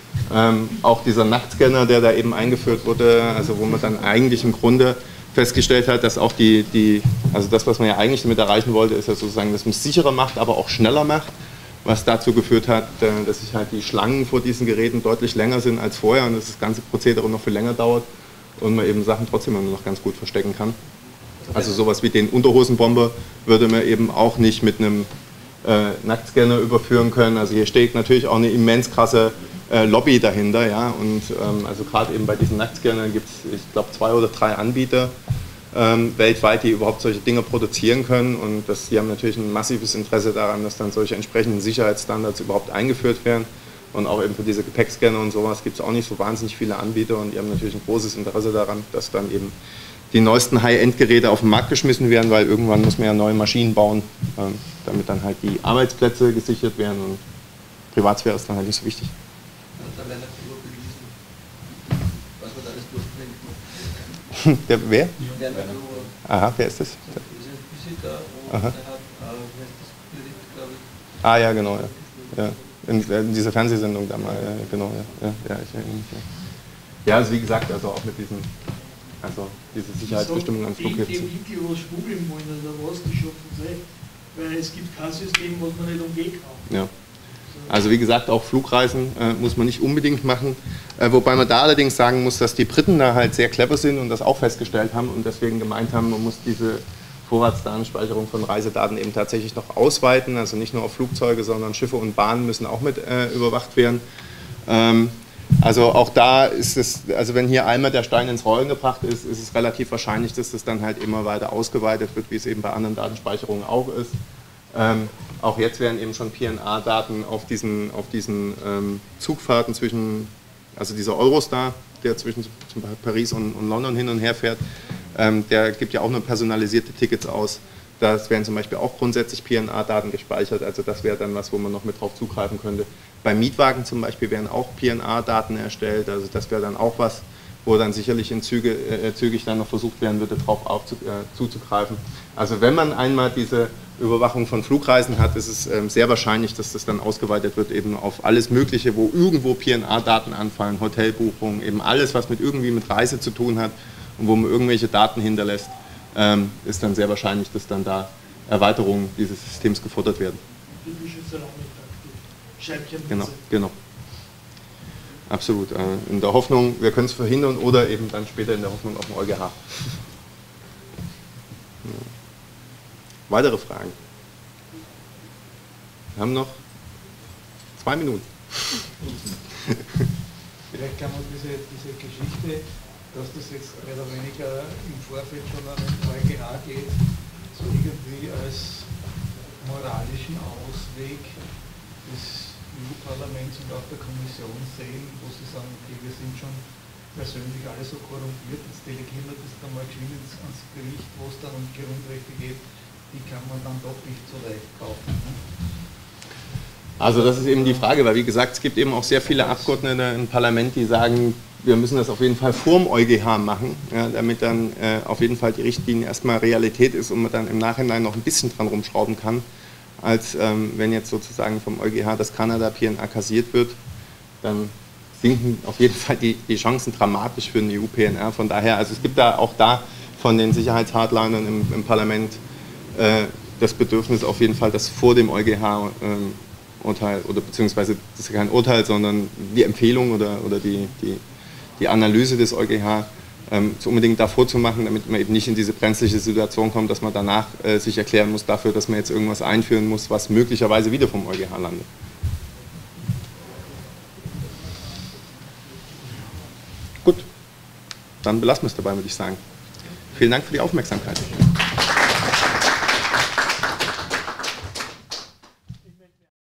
Ähm, auch dieser Nachtscanner, der da eben eingeführt wurde, also wo man dann eigentlich im Grunde festgestellt hat, dass auch die, die, also das, was man ja eigentlich damit erreichen wollte, ist ja sozusagen, dass man es sicherer macht, aber auch schneller macht, was dazu geführt hat, dass sich halt die Schlangen vor diesen Geräten deutlich länger sind als vorher und dass das ganze Prozedere noch viel länger dauert und man eben Sachen trotzdem immer noch ganz gut verstecken kann. Also sowas wie den Unterhosenbomber würde man eben auch nicht mit einem äh, Nacktscanner überführen können. Also hier steht natürlich auch eine immens krasse äh, Lobby dahinter, ja, und ähm, also gerade eben bei diesen Nacktscannern gibt es, ich glaube, zwei oder drei Anbieter ähm, weltweit, die überhaupt solche Dinge produzieren können und das, die haben natürlich ein massives Interesse daran, dass dann solche entsprechenden Sicherheitsstandards überhaupt eingeführt werden und auch eben für diese Gepäckscanner und sowas gibt es auch nicht so wahnsinnig viele Anbieter und die haben natürlich ein großes Interesse daran, dass dann eben die neuesten High-End-Geräte auf den Markt geschmissen werden, weil irgendwann muss man ja neue Maschinen bauen, ähm, damit dann halt die Arbeitsplätze gesichert werden und Privatsphäre ist dann halt nicht so wichtig. Da werden wir bewiesen, was man da alles durchbringt. Der, wer? Werner. Aha, wer ist das? Der ist ein Physiker und Aha. der hat, äh, wie heißt das, Bericht, glaube ich. Ah ja, genau. Ja. Ja. In, in dieser Fernsehsendung da mal, ja, genau. Ja, ja, ja, ich erinnere mich. Ja. Ja, also wie gesagt, also auch mit diesen, also diese Sicherheitsbestimmungen am Flughäfen. Die Winkel was schmuggeln wollen oder was, die schaffen es eh. Weil es gibt kein System, was man nicht umgehen kann. Ja. Also wie gesagt, auch Flugreisen äh, muss man nicht unbedingt machen, äh, wobei man da allerdings sagen muss, dass die Briten da halt sehr clever sind und das auch festgestellt haben und deswegen gemeint haben, man muss diese Vorratsdatenspeicherung von Reisedaten eben tatsächlich noch ausweiten, also nicht nur auf Flugzeuge, sondern Schiffe und Bahnen müssen auch mit äh, überwacht werden. Ähm, also auch da ist es, also wenn hier einmal der Stein ins Rollen gebracht ist, ist es relativ wahrscheinlich, dass das dann halt immer weiter ausgeweitet wird, wie es eben bei anderen Datenspeicherungen auch ist. Ähm, auch jetzt werden eben schon P N R-Daten auf diesen, auf diesen ähm, Zugfahrten zwischen, also dieser Eurostar, der zwischen zum Beispiel Paris und, und London hin und her fährt, ähm, der gibt ja auch nur personalisierte Tickets aus. Da werden zum Beispiel auch grundsätzlich P N R-Daten gespeichert, also das wäre dann was, wo man noch mit drauf zugreifen könnte. Bei Mietwagen zum Beispiel werden auch P N R-Daten erstellt, also das wäre dann auch was, wo dann sicherlich in Züge, äh, zügig dann noch versucht werden würde, darauf aufzu, äh, zuzugreifen. Also wenn man einmal diese Überwachung von Flugreisen hat, ist es ähm, sehr wahrscheinlich, dass das dann ausgeweitet wird eben auf alles Mögliche, wo irgendwo P N R-Daten anfallen, Hotelbuchungen, eben alles, was mit irgendwie mit Reise zu tun hat und wo man irgendwelche Daten hinterlässt, ähm, ist dann sehr wahrscheinlich, dass dann da Erweiterungen dieses Systems gefordert werden. Typische Salamitaktik. Scheibchen. Genau, genau. Absolut. Äh, in der Hoffnung, wir können es verhindern oder eben dann später in der Hoffnung auf den EuGH. Ja. Weitere Fragen? Wir haben noch zwei Minuten. Vielleicht kann man diese, diese Geschichte, dass das jetzt mehr oder weniger im Vorfeld schon an den EuGH geht, so irgendwie als moralischen Ausweg des E U-Parlaments und auch der Kommission sehen, wo sie sagen, okay, wir sind schon persönlich alle so korrumpiert, jetzt delegieren wir das dann mal geschwind ans Gericht, wo es dann um Grundrechte geht, die kann man dann doch nicht so leicht kaufen. Also das ist eben die Frage, weil wie gesagt, es gibt eben auch sehr viele Abgeordnete im Parlament, die sagen, wir müssen das auf jeden Fall vorm EuGH machen, ja, damit dann äh, auf jeden Fall die Richtlinie erstmal Realität ist und man dann im Nachhinein noch ein bisschen dran rumschrauben kann, als ähm, wenn jetzt sozusagen vom EuGH das Kanada-P N R kassiert wird, dann sinken auf jeden Fall die, die Chancen dramatisch für den E U-P N R. Von daher, also es gibt da auch da von den Sicherheitshardlinern im, im Parlament äh, das Bedürfnis auf jeden Fall, dass vor dem EuGH ähm, Urteil, oder beziehungsweise das ist ja kein Urteil, sondern die Empfehlung oder, oder die, die, die Analyse des EuGH ähm, so unbedingt davor zu machen, damit man eben nicht in diese brenzliche Situation kommt, dass man danach äh, sich erklären muss dafür, dass man jetzt irgendwas einführen muss, was möglicherweise wieder vom EuGH landet. Gut, dann belassen wir es dabei, würde ich sagen. Vielen Dank für die Aufmerksamkeit.